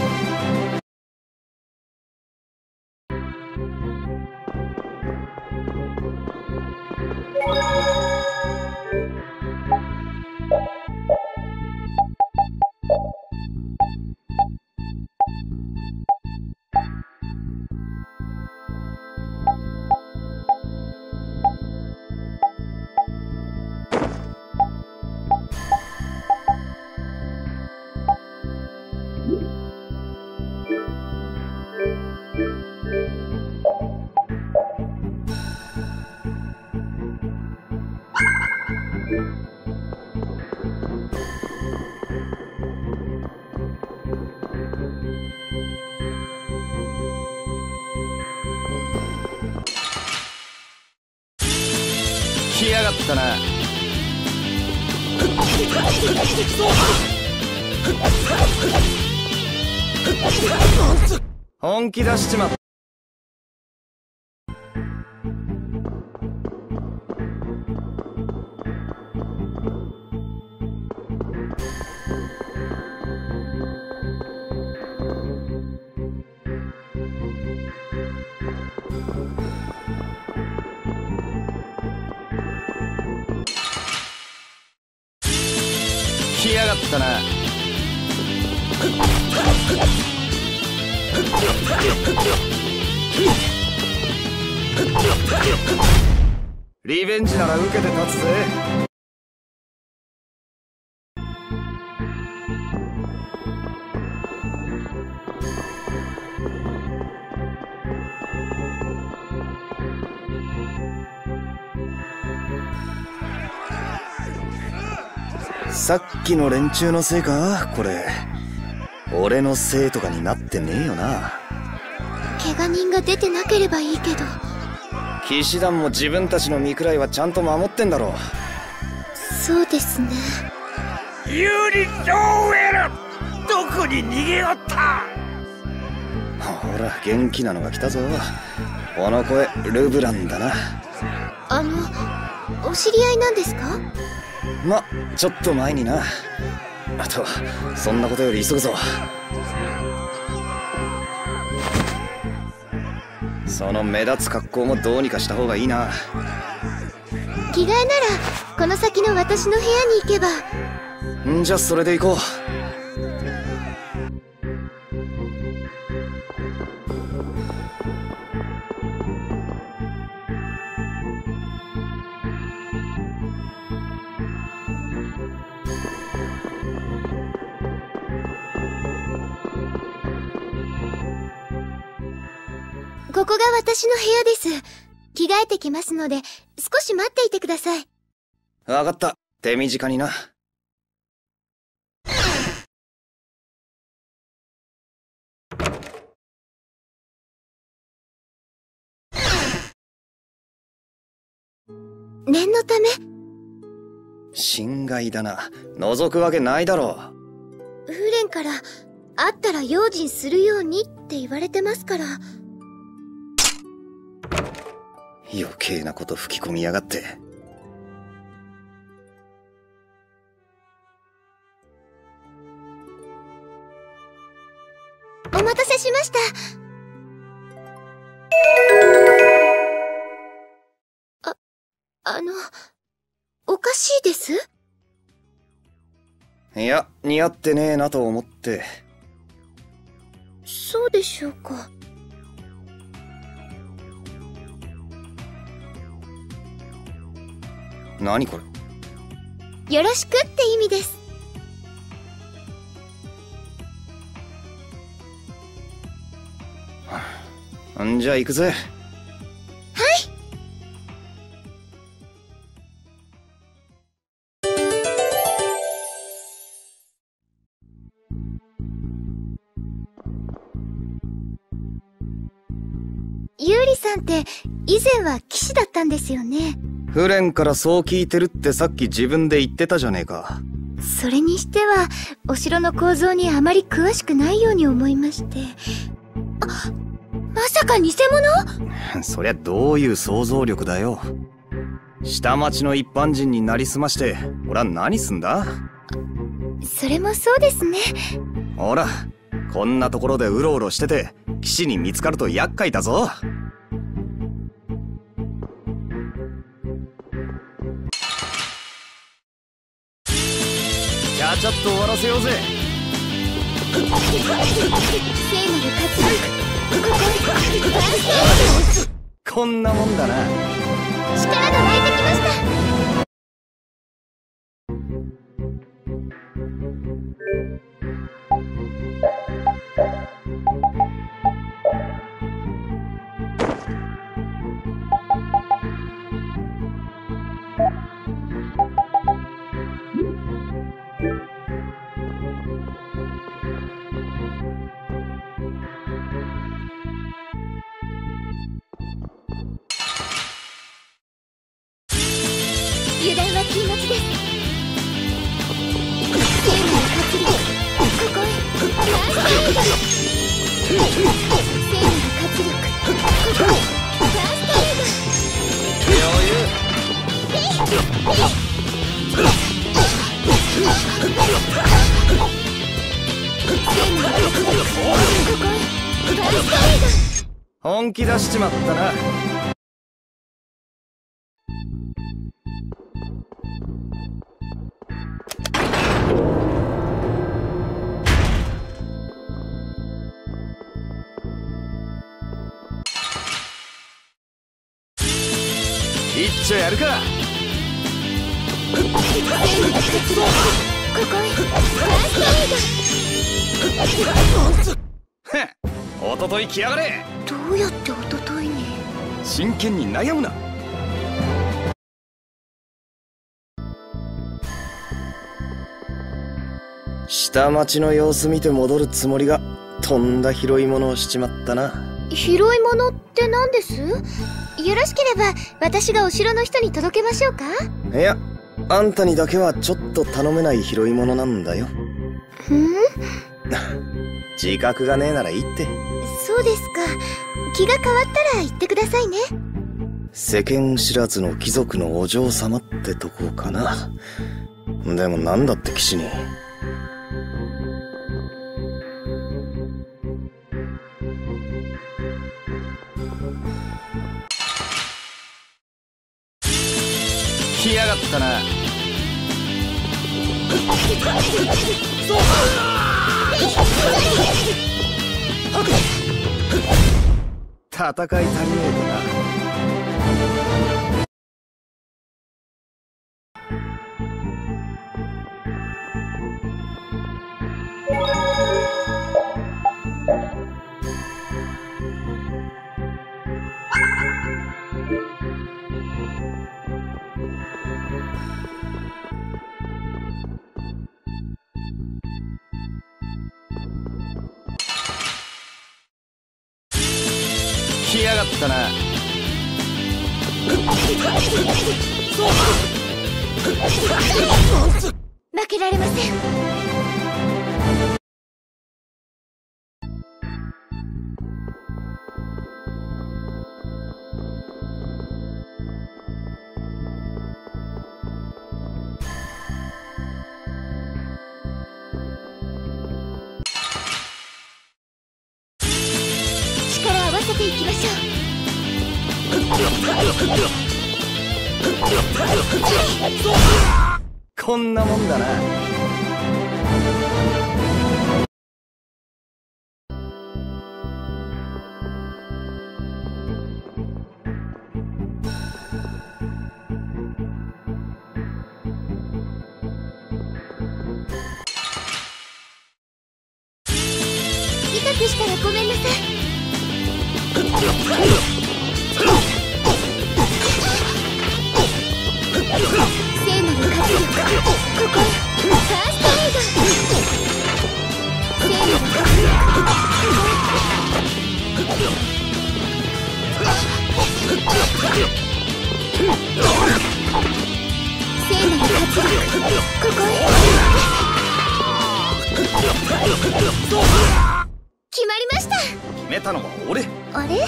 来やがったな。本気出しちまった。来やがったな。リベンジなら受けて立つぜ。さっきの連中のせいかこれ。俺のせいとかになってねえよな。 怪我人が出てなければいいけど。 騎士団も自分たちの身くらいはちゃんと守ってんだろ。 そうですね。 ユーリ・ジョーエル、どこに逃げよった。 ほら元気なのが来たぞ。この声ルブランだな。 あの、お知り合いなんですか？ ま、ちょっと前にな。あとそんなことより急ぐぞ。その目立つ格好もどうにかした方がいいな。 着替えならこの先の私の部屋に行けば。 んじゃそれで行こう。 ここが私の部屋です。着替えてきますので、少し待っていてください。 わかった。手短にな。 念のため。 心外だな。覗くわけないだろう。フレンから、会ったら用心するようにって言われてますから。 余計なこと吹き込みやがって。 お待たせしました。あ、あの、おかしいです？ いや、似合ってねえなと思って。 そうでしょうか。 何これ？ よろしくって意味です。 んじゃ行くぜ。 はい。ユーリさんって以前は騎士だったんですよね。 フレンからそう聞いてるってさっき自分で言ってたじゃねえか。 それにしてはお城の構造にあまり詳しくないように思いまして。あ、まさか偽物？ そりゃどういう想像力だよ。下町の一般人になりすまして俺は何すんだ？ それもそうですね。 ほら、こんなところでうろうろしてて騎士に見つかると厄介だぞ。ちゃちゃっと終わらせようぜ。 聖なる活力。 こんなもんだな。 力が湧いてきました。油断は禁物です。聖なる活力。ここへ。聖なる活力。ここへ。ラストエイド。 余裕。 聖なる活力。ここへ。ラストエイド。 本気出しちまったな。一丁やるか。おととい来やがれ。 どうやっておとといに？ 真剣に悩むな。下町の様子見て戻るつもりがとんだ拾い物をしちまったな。 拾い物って何です？よろしければ私がお城の人に届けましょうか？ いや、あんたにだけはちょっと頼めない拾い物なんだよ。 ふん？ 自覚がねえならいいって。 そうですか。気が変わったら言ってくださいね。 世間知らずの貴族のお嬢様ってとこかな。でもなんだって騎士に。来やがったな。戦い足りねえかな。 来やがったな。 負けられません。力を合わせていきましょう。 こんなもんだな。 痛くしたらごめんなさい。聖なる活力、ここへ。ファーストエイド。聖なる活力、ここへ。聖なる活力、ここへ。決まりました。 決めたのは俺。 あれ？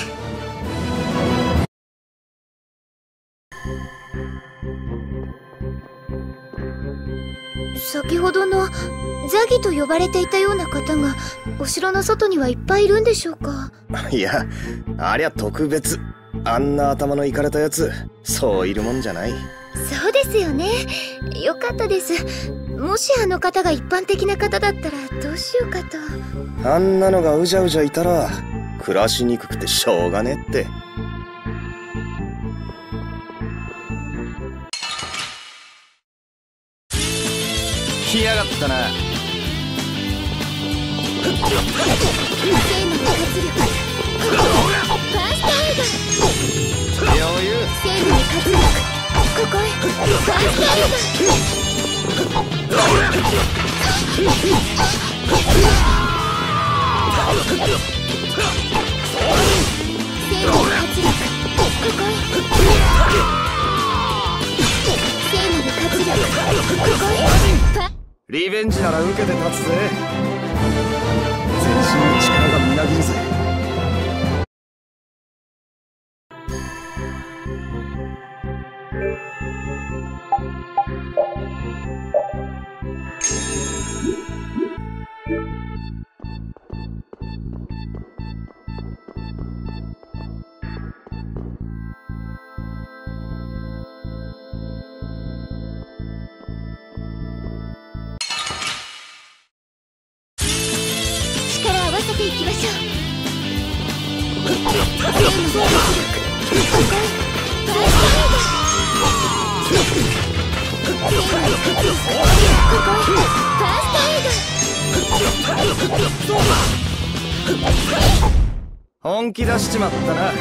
先ほどのザギと呼ばれていたような方がお城の外にはいっぱいいるんでしょうか？ いや、ありゃ特別。あんな頭のいかれたやつ、そういるもんじゃない。 そうですよね。よかったです。もしあの方が一般的な方だったらどうしようかと。 あんなのがうじゃうじゃいたら暮らしにくくてしょうがねえって。 来やがったな。 聖なる活力、ファーストエイド。 余裕。 聖なる活力、ここへ。ファーストエイド。聖なる活力、ここへ。聖なる活力、ここへ。 リベンジなら受けて立つぜ。全身の力がみなぎるぜ。 いきましょう。聖なる活力、ここへ。ファーストエイド。聖なる活力、ここへ。ファーストエイド。 本気出しちまったな。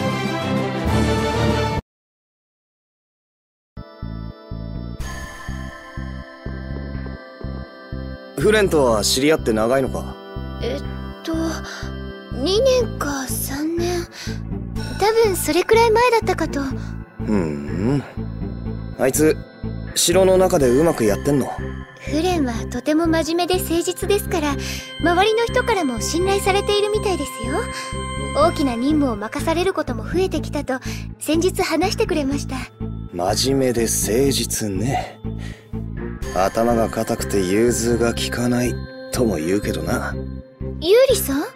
フレンとは知り合って長いのか？ えっとにねんかさんねん、多分それくらい前だったかと。 ふん、あいつ城の中でうまくやってんの？ フレンはとても真面目で誠実ですから、周りの人からも信頼されているみたいですよ。大きな任務を任されることも増えてきたと先日話してくれました。 真面目で誠実ね。頭が固くて融通が利かないとも言うけどな。 ユーリさん？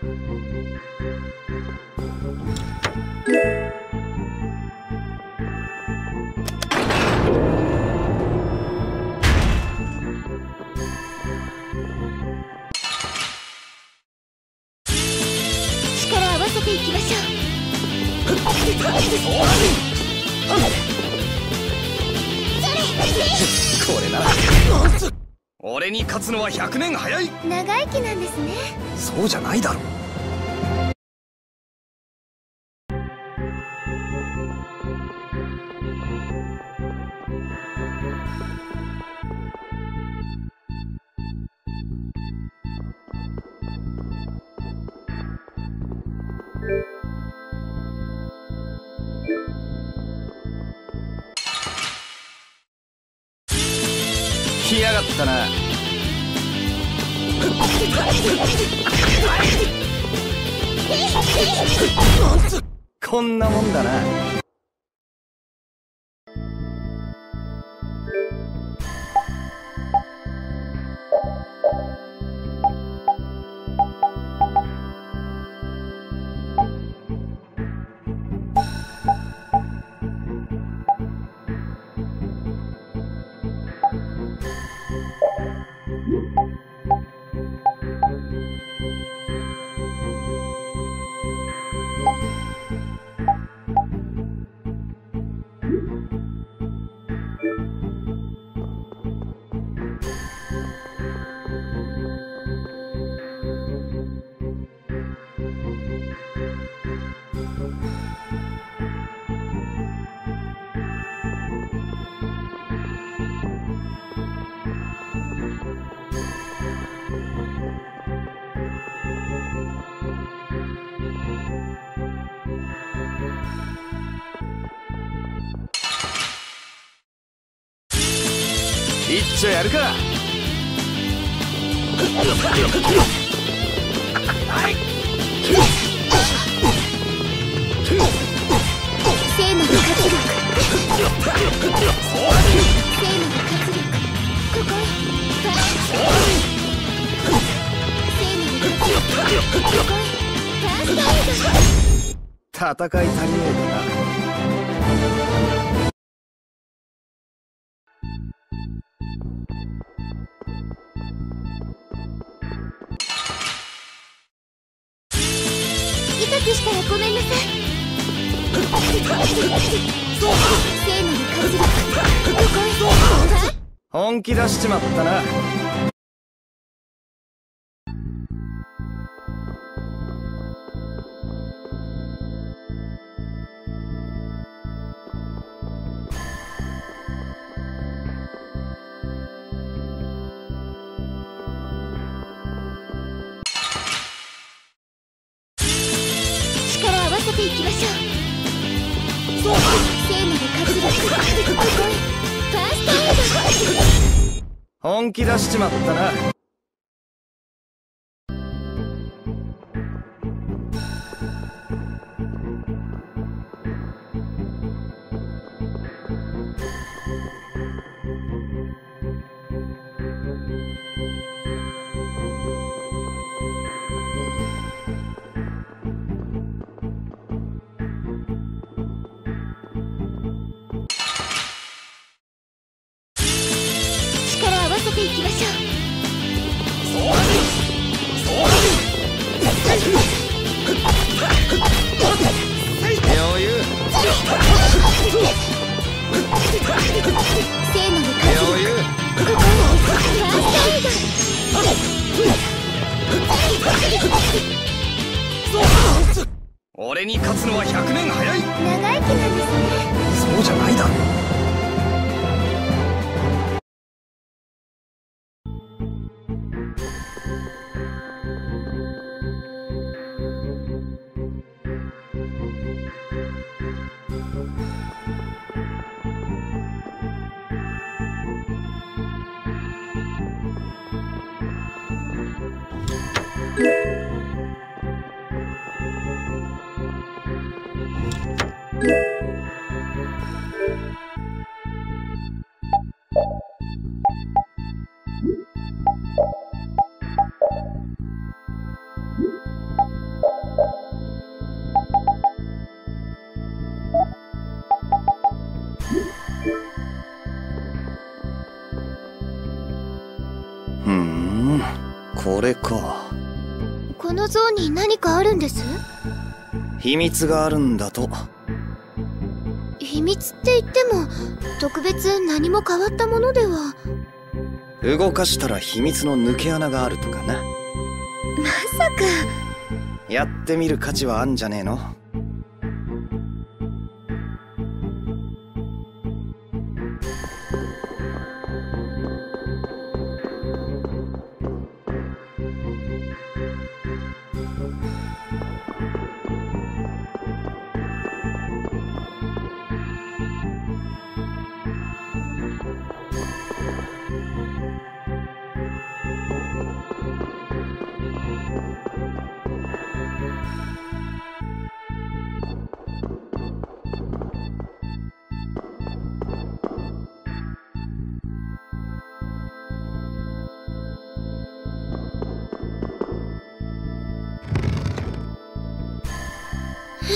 力を合わせていきましょう。 これなら俺に勝つのはひゃくねん早い。 長生きなんですね。 そうじゃないだろう。 来やがったな。こんなもんだな。一丁やるか。 聖なる活力。聖なる活力。ここへ。聖なる活力。ここへ。ファーストエイド。 戦い足りねえかな。 痛くしたらごめんなさい。聖なる活力。ここへ。 本気出しちまったな。 力合わせていきましょう。聖なる活力。ここへ。ファーストエイド。 本気出しちまったな。 力合わせていきましょう。 余裕。 聖なる活力。 余裕。 ここへ。ファーストエイド。 俺に勝つのはひゃくねん早い。 長生きなんですね。 そうじゃないだろ。 ふーん、これか。 この像に何かあるんです？ 秘密があるんだと。 秘密って言っても特別何も変わったものでは。 動かしたら秘密の抜け穴があるとかな。 まさか。 やってみる価値はあんじゃねえの？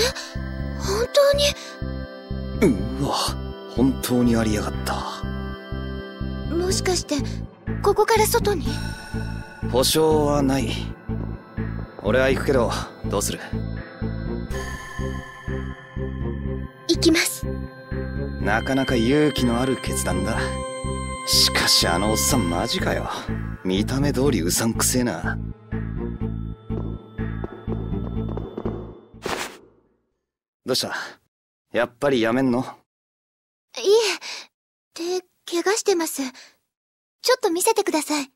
本当に？ うわ、本当にありやがった。 もしかしてここから外に？ 保証はない。俺は行くけどどうする？ 行きます。 なかなか勇気のある決断だ。しかしあのおっさんマジかよ。見た目通りうさんくせえな。どうした？やっぱりやめんの？ いえ、手怪我してます。ちょっと見せてください。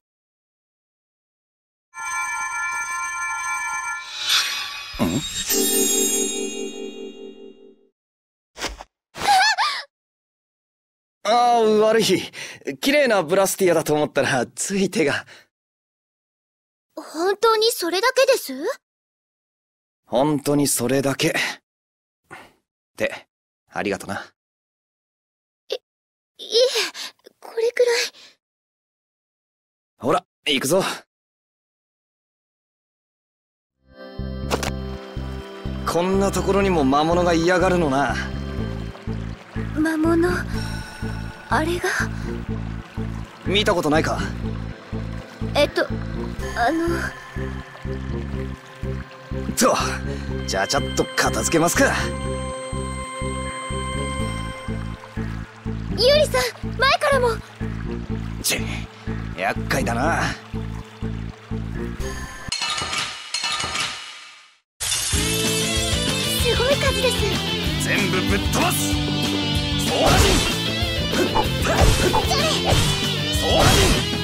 ん？ああ、悪い。綺麗なブラスティアだと思ったらつい手が。 本当にそれだけです？ 本当にそれだけ。ってありがとな。 い、いえ、これくらい。 ほら、行くぞ。こんなところにも魔物が嫌がるのな。 魔物、あれが？ 見たことないか？ えっと、あの… と、じゃあちゃっと片付けますか。 ユリさん、前からも。 ち、厄介だな。 すごい数です。 全部ぶっ飛ばす。ソーラジン。ソーラジン。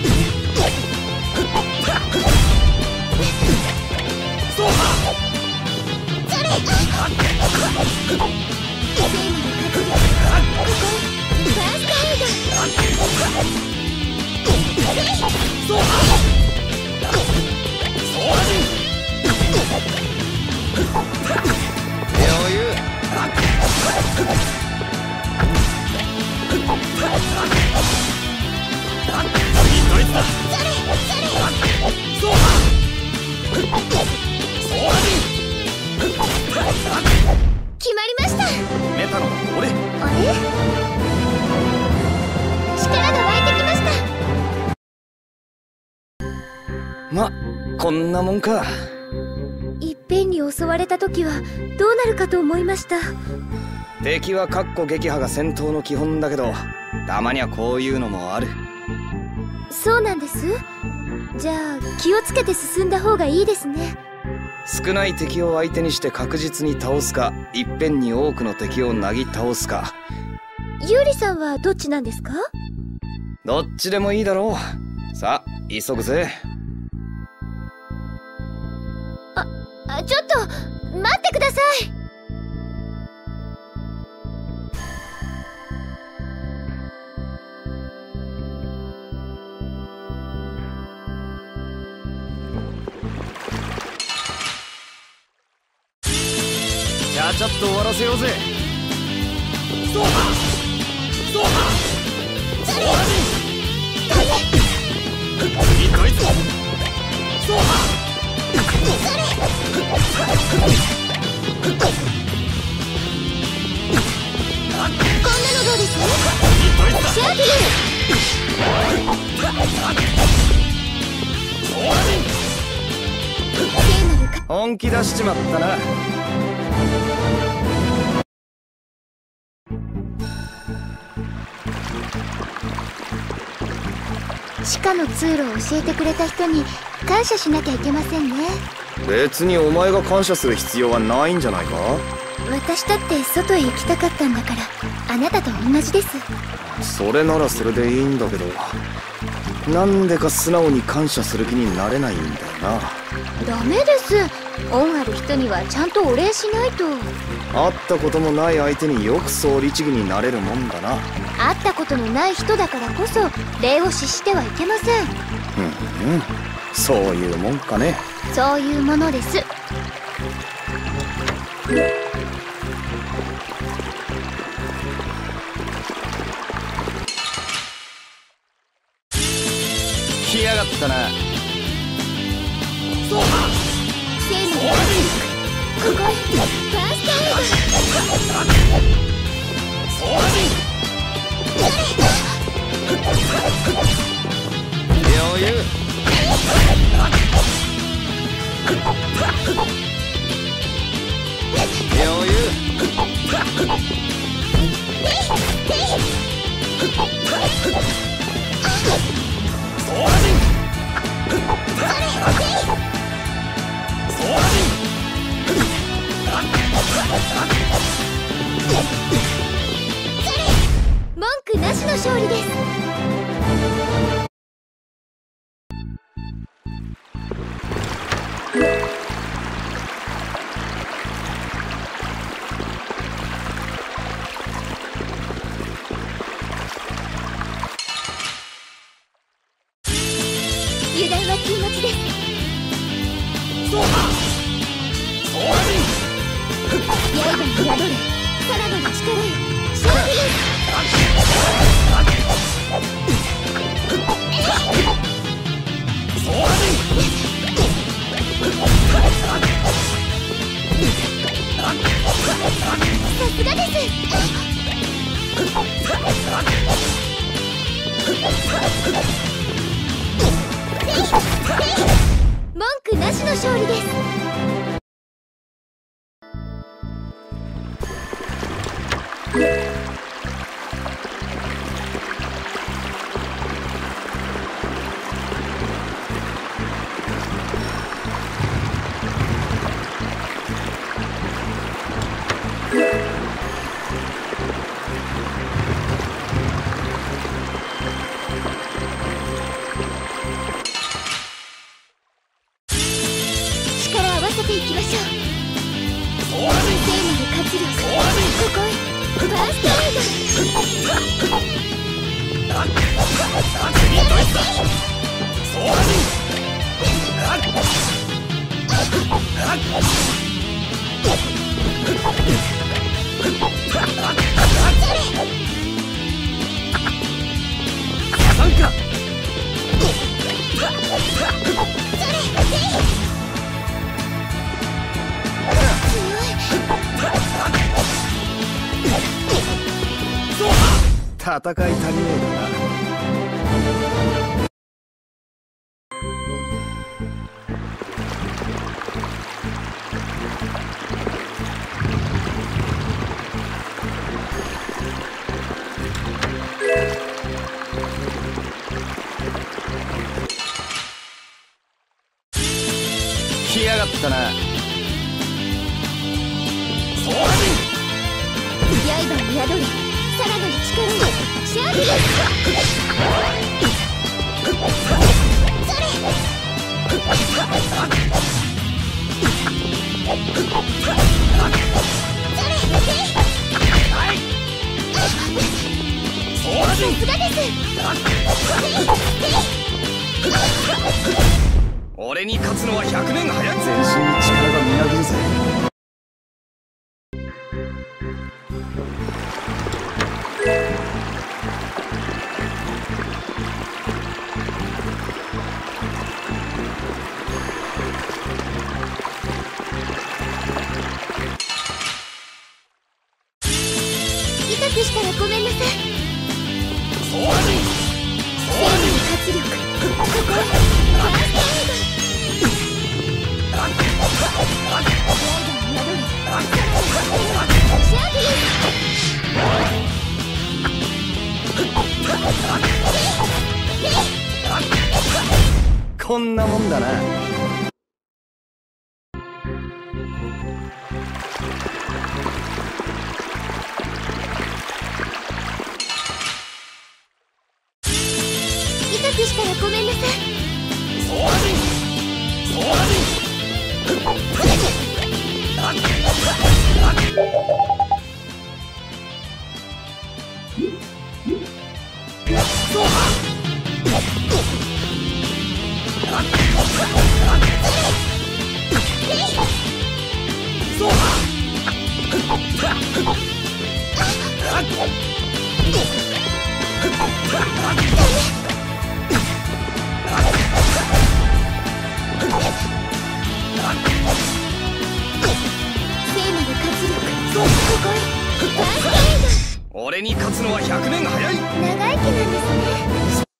ソーハ。 それ。 ソーハ。ソーラジン。 余裕。 どいつだ。ソーハ。ソーラジン。 決まりました。 メタの俺。 あれ？力が湧いてきました。 ま、こんなもんか。 いっぺんに襲われた時はどうなるかと思いました。 敵はかっこ撃破が戦闘の基本だけど、たまにはこういうのもある。 そうなんです。じゃあ気をつけて進んだ方がいいですね。 少ない敵を相手にして確実に倒すか、いっぺんに多くの敵をなぎ倒すか。 ユーリさんはどっちなんですか？ どっちでもいいだろう。さあ、急ぐぜ。 あ、ちょっと待ってください。 ちゃちゃっと終わらせようぜ。 ソーハ。ソーハ。ソーラジン。次どいつ。ソーハ。 こんなのどうです？シャーティル。本気出しちまったな。 地下の通路を教えてくれた人に感謝しなきゃいけませんね。 別にお前が感謝する必要はないんじゃないか？ 私だって外へ行きたかったんだから、あなたと同じです。 それならそれでいいんだけど、なんでか素直に感謝する気になれないんだよな。 ダメです。恩ある人にはちゃんとお礼しないと。 会ったこともない相手によくそう律儀になれるもんだな。 会ったことのない人だからこそ礼を失してはいけません。 うんうん、そういうもんかね。 そういうものです。 来やがったな。 ソーハ。 生命文句なしの勝利です。油断は禁物です。そう刃に宿るさらなる力よ、勝負です。さすがです。文句なしの勝利です。力を合わせていきましょう。聖なる活力、ここへバーストライド。 戦い足りねえだな。 来やがったな。 刃に宿るさらなる力を勝負です。さすがです。 俺に勝つのはひゃくねん早く。 全身に力がみなぎるぜ。 痛くしたらごめんなさい。聖なる活力、ここへバーストライド。 こんなもんだな。 痛くしたらごめんなさい。 俺に勝つのはひゃくねん早い。 長生きなんですね。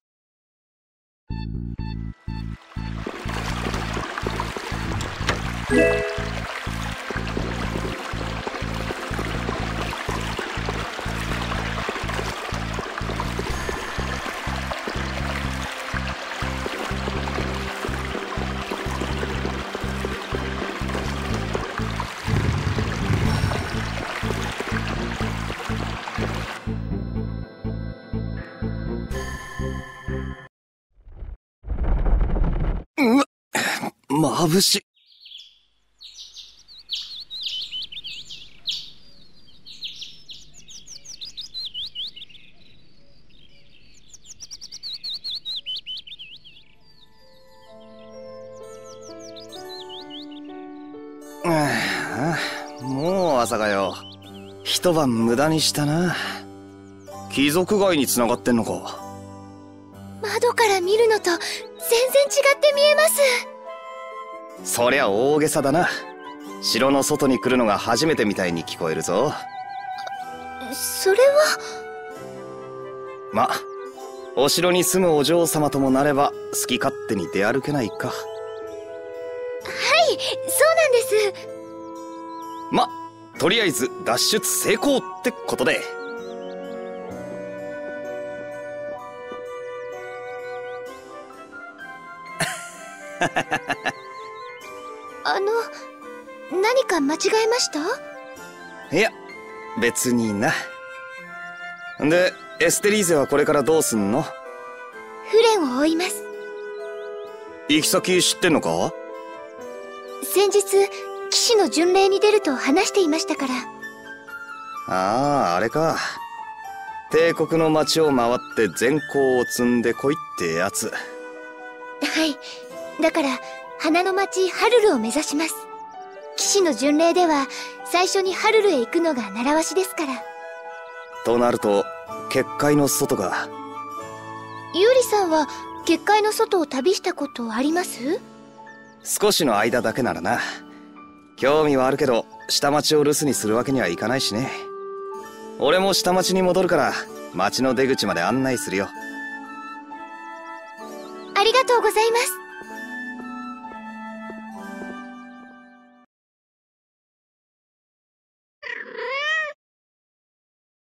うわ、眩しい。ああ、もう朝かよ。一晩無駄にしたな。貴族街に繋がってんのか。 窓から見るのと全然違って見えます。 そりゃ大げさだな。城の外に来るのが初めてみたいに聞こえるぞ。 それはま、お城に住むお嬢様ともなれば好き勝手に出歩けないか。 はい、そうなんです。 ま、とりあえず脱出成功ってことで。 あの、何か間違えました？ いや、別にな。で、エステリーゼはこれからどうすんの？ フレンを追います。 行き先知ってんのか？ 先日、騎士の巡礼に出ると話していましたから。 ああ、あれか。帝国の街を回って善行を積んでこいってやつ。 はい。だから、花の町ハルルを目指します。騎士の巡礼では、最初にハルルへ行くのが習わしですから。 となると、結界の外が。 ユーリさんは、結界の外を旅したことあります？ 少しの間だけならな。興味はあるけど、下町を留守にするわけにはいかないしね。俺も下町に戻るから、町の出口まで案内するよ。 ありがとうございます。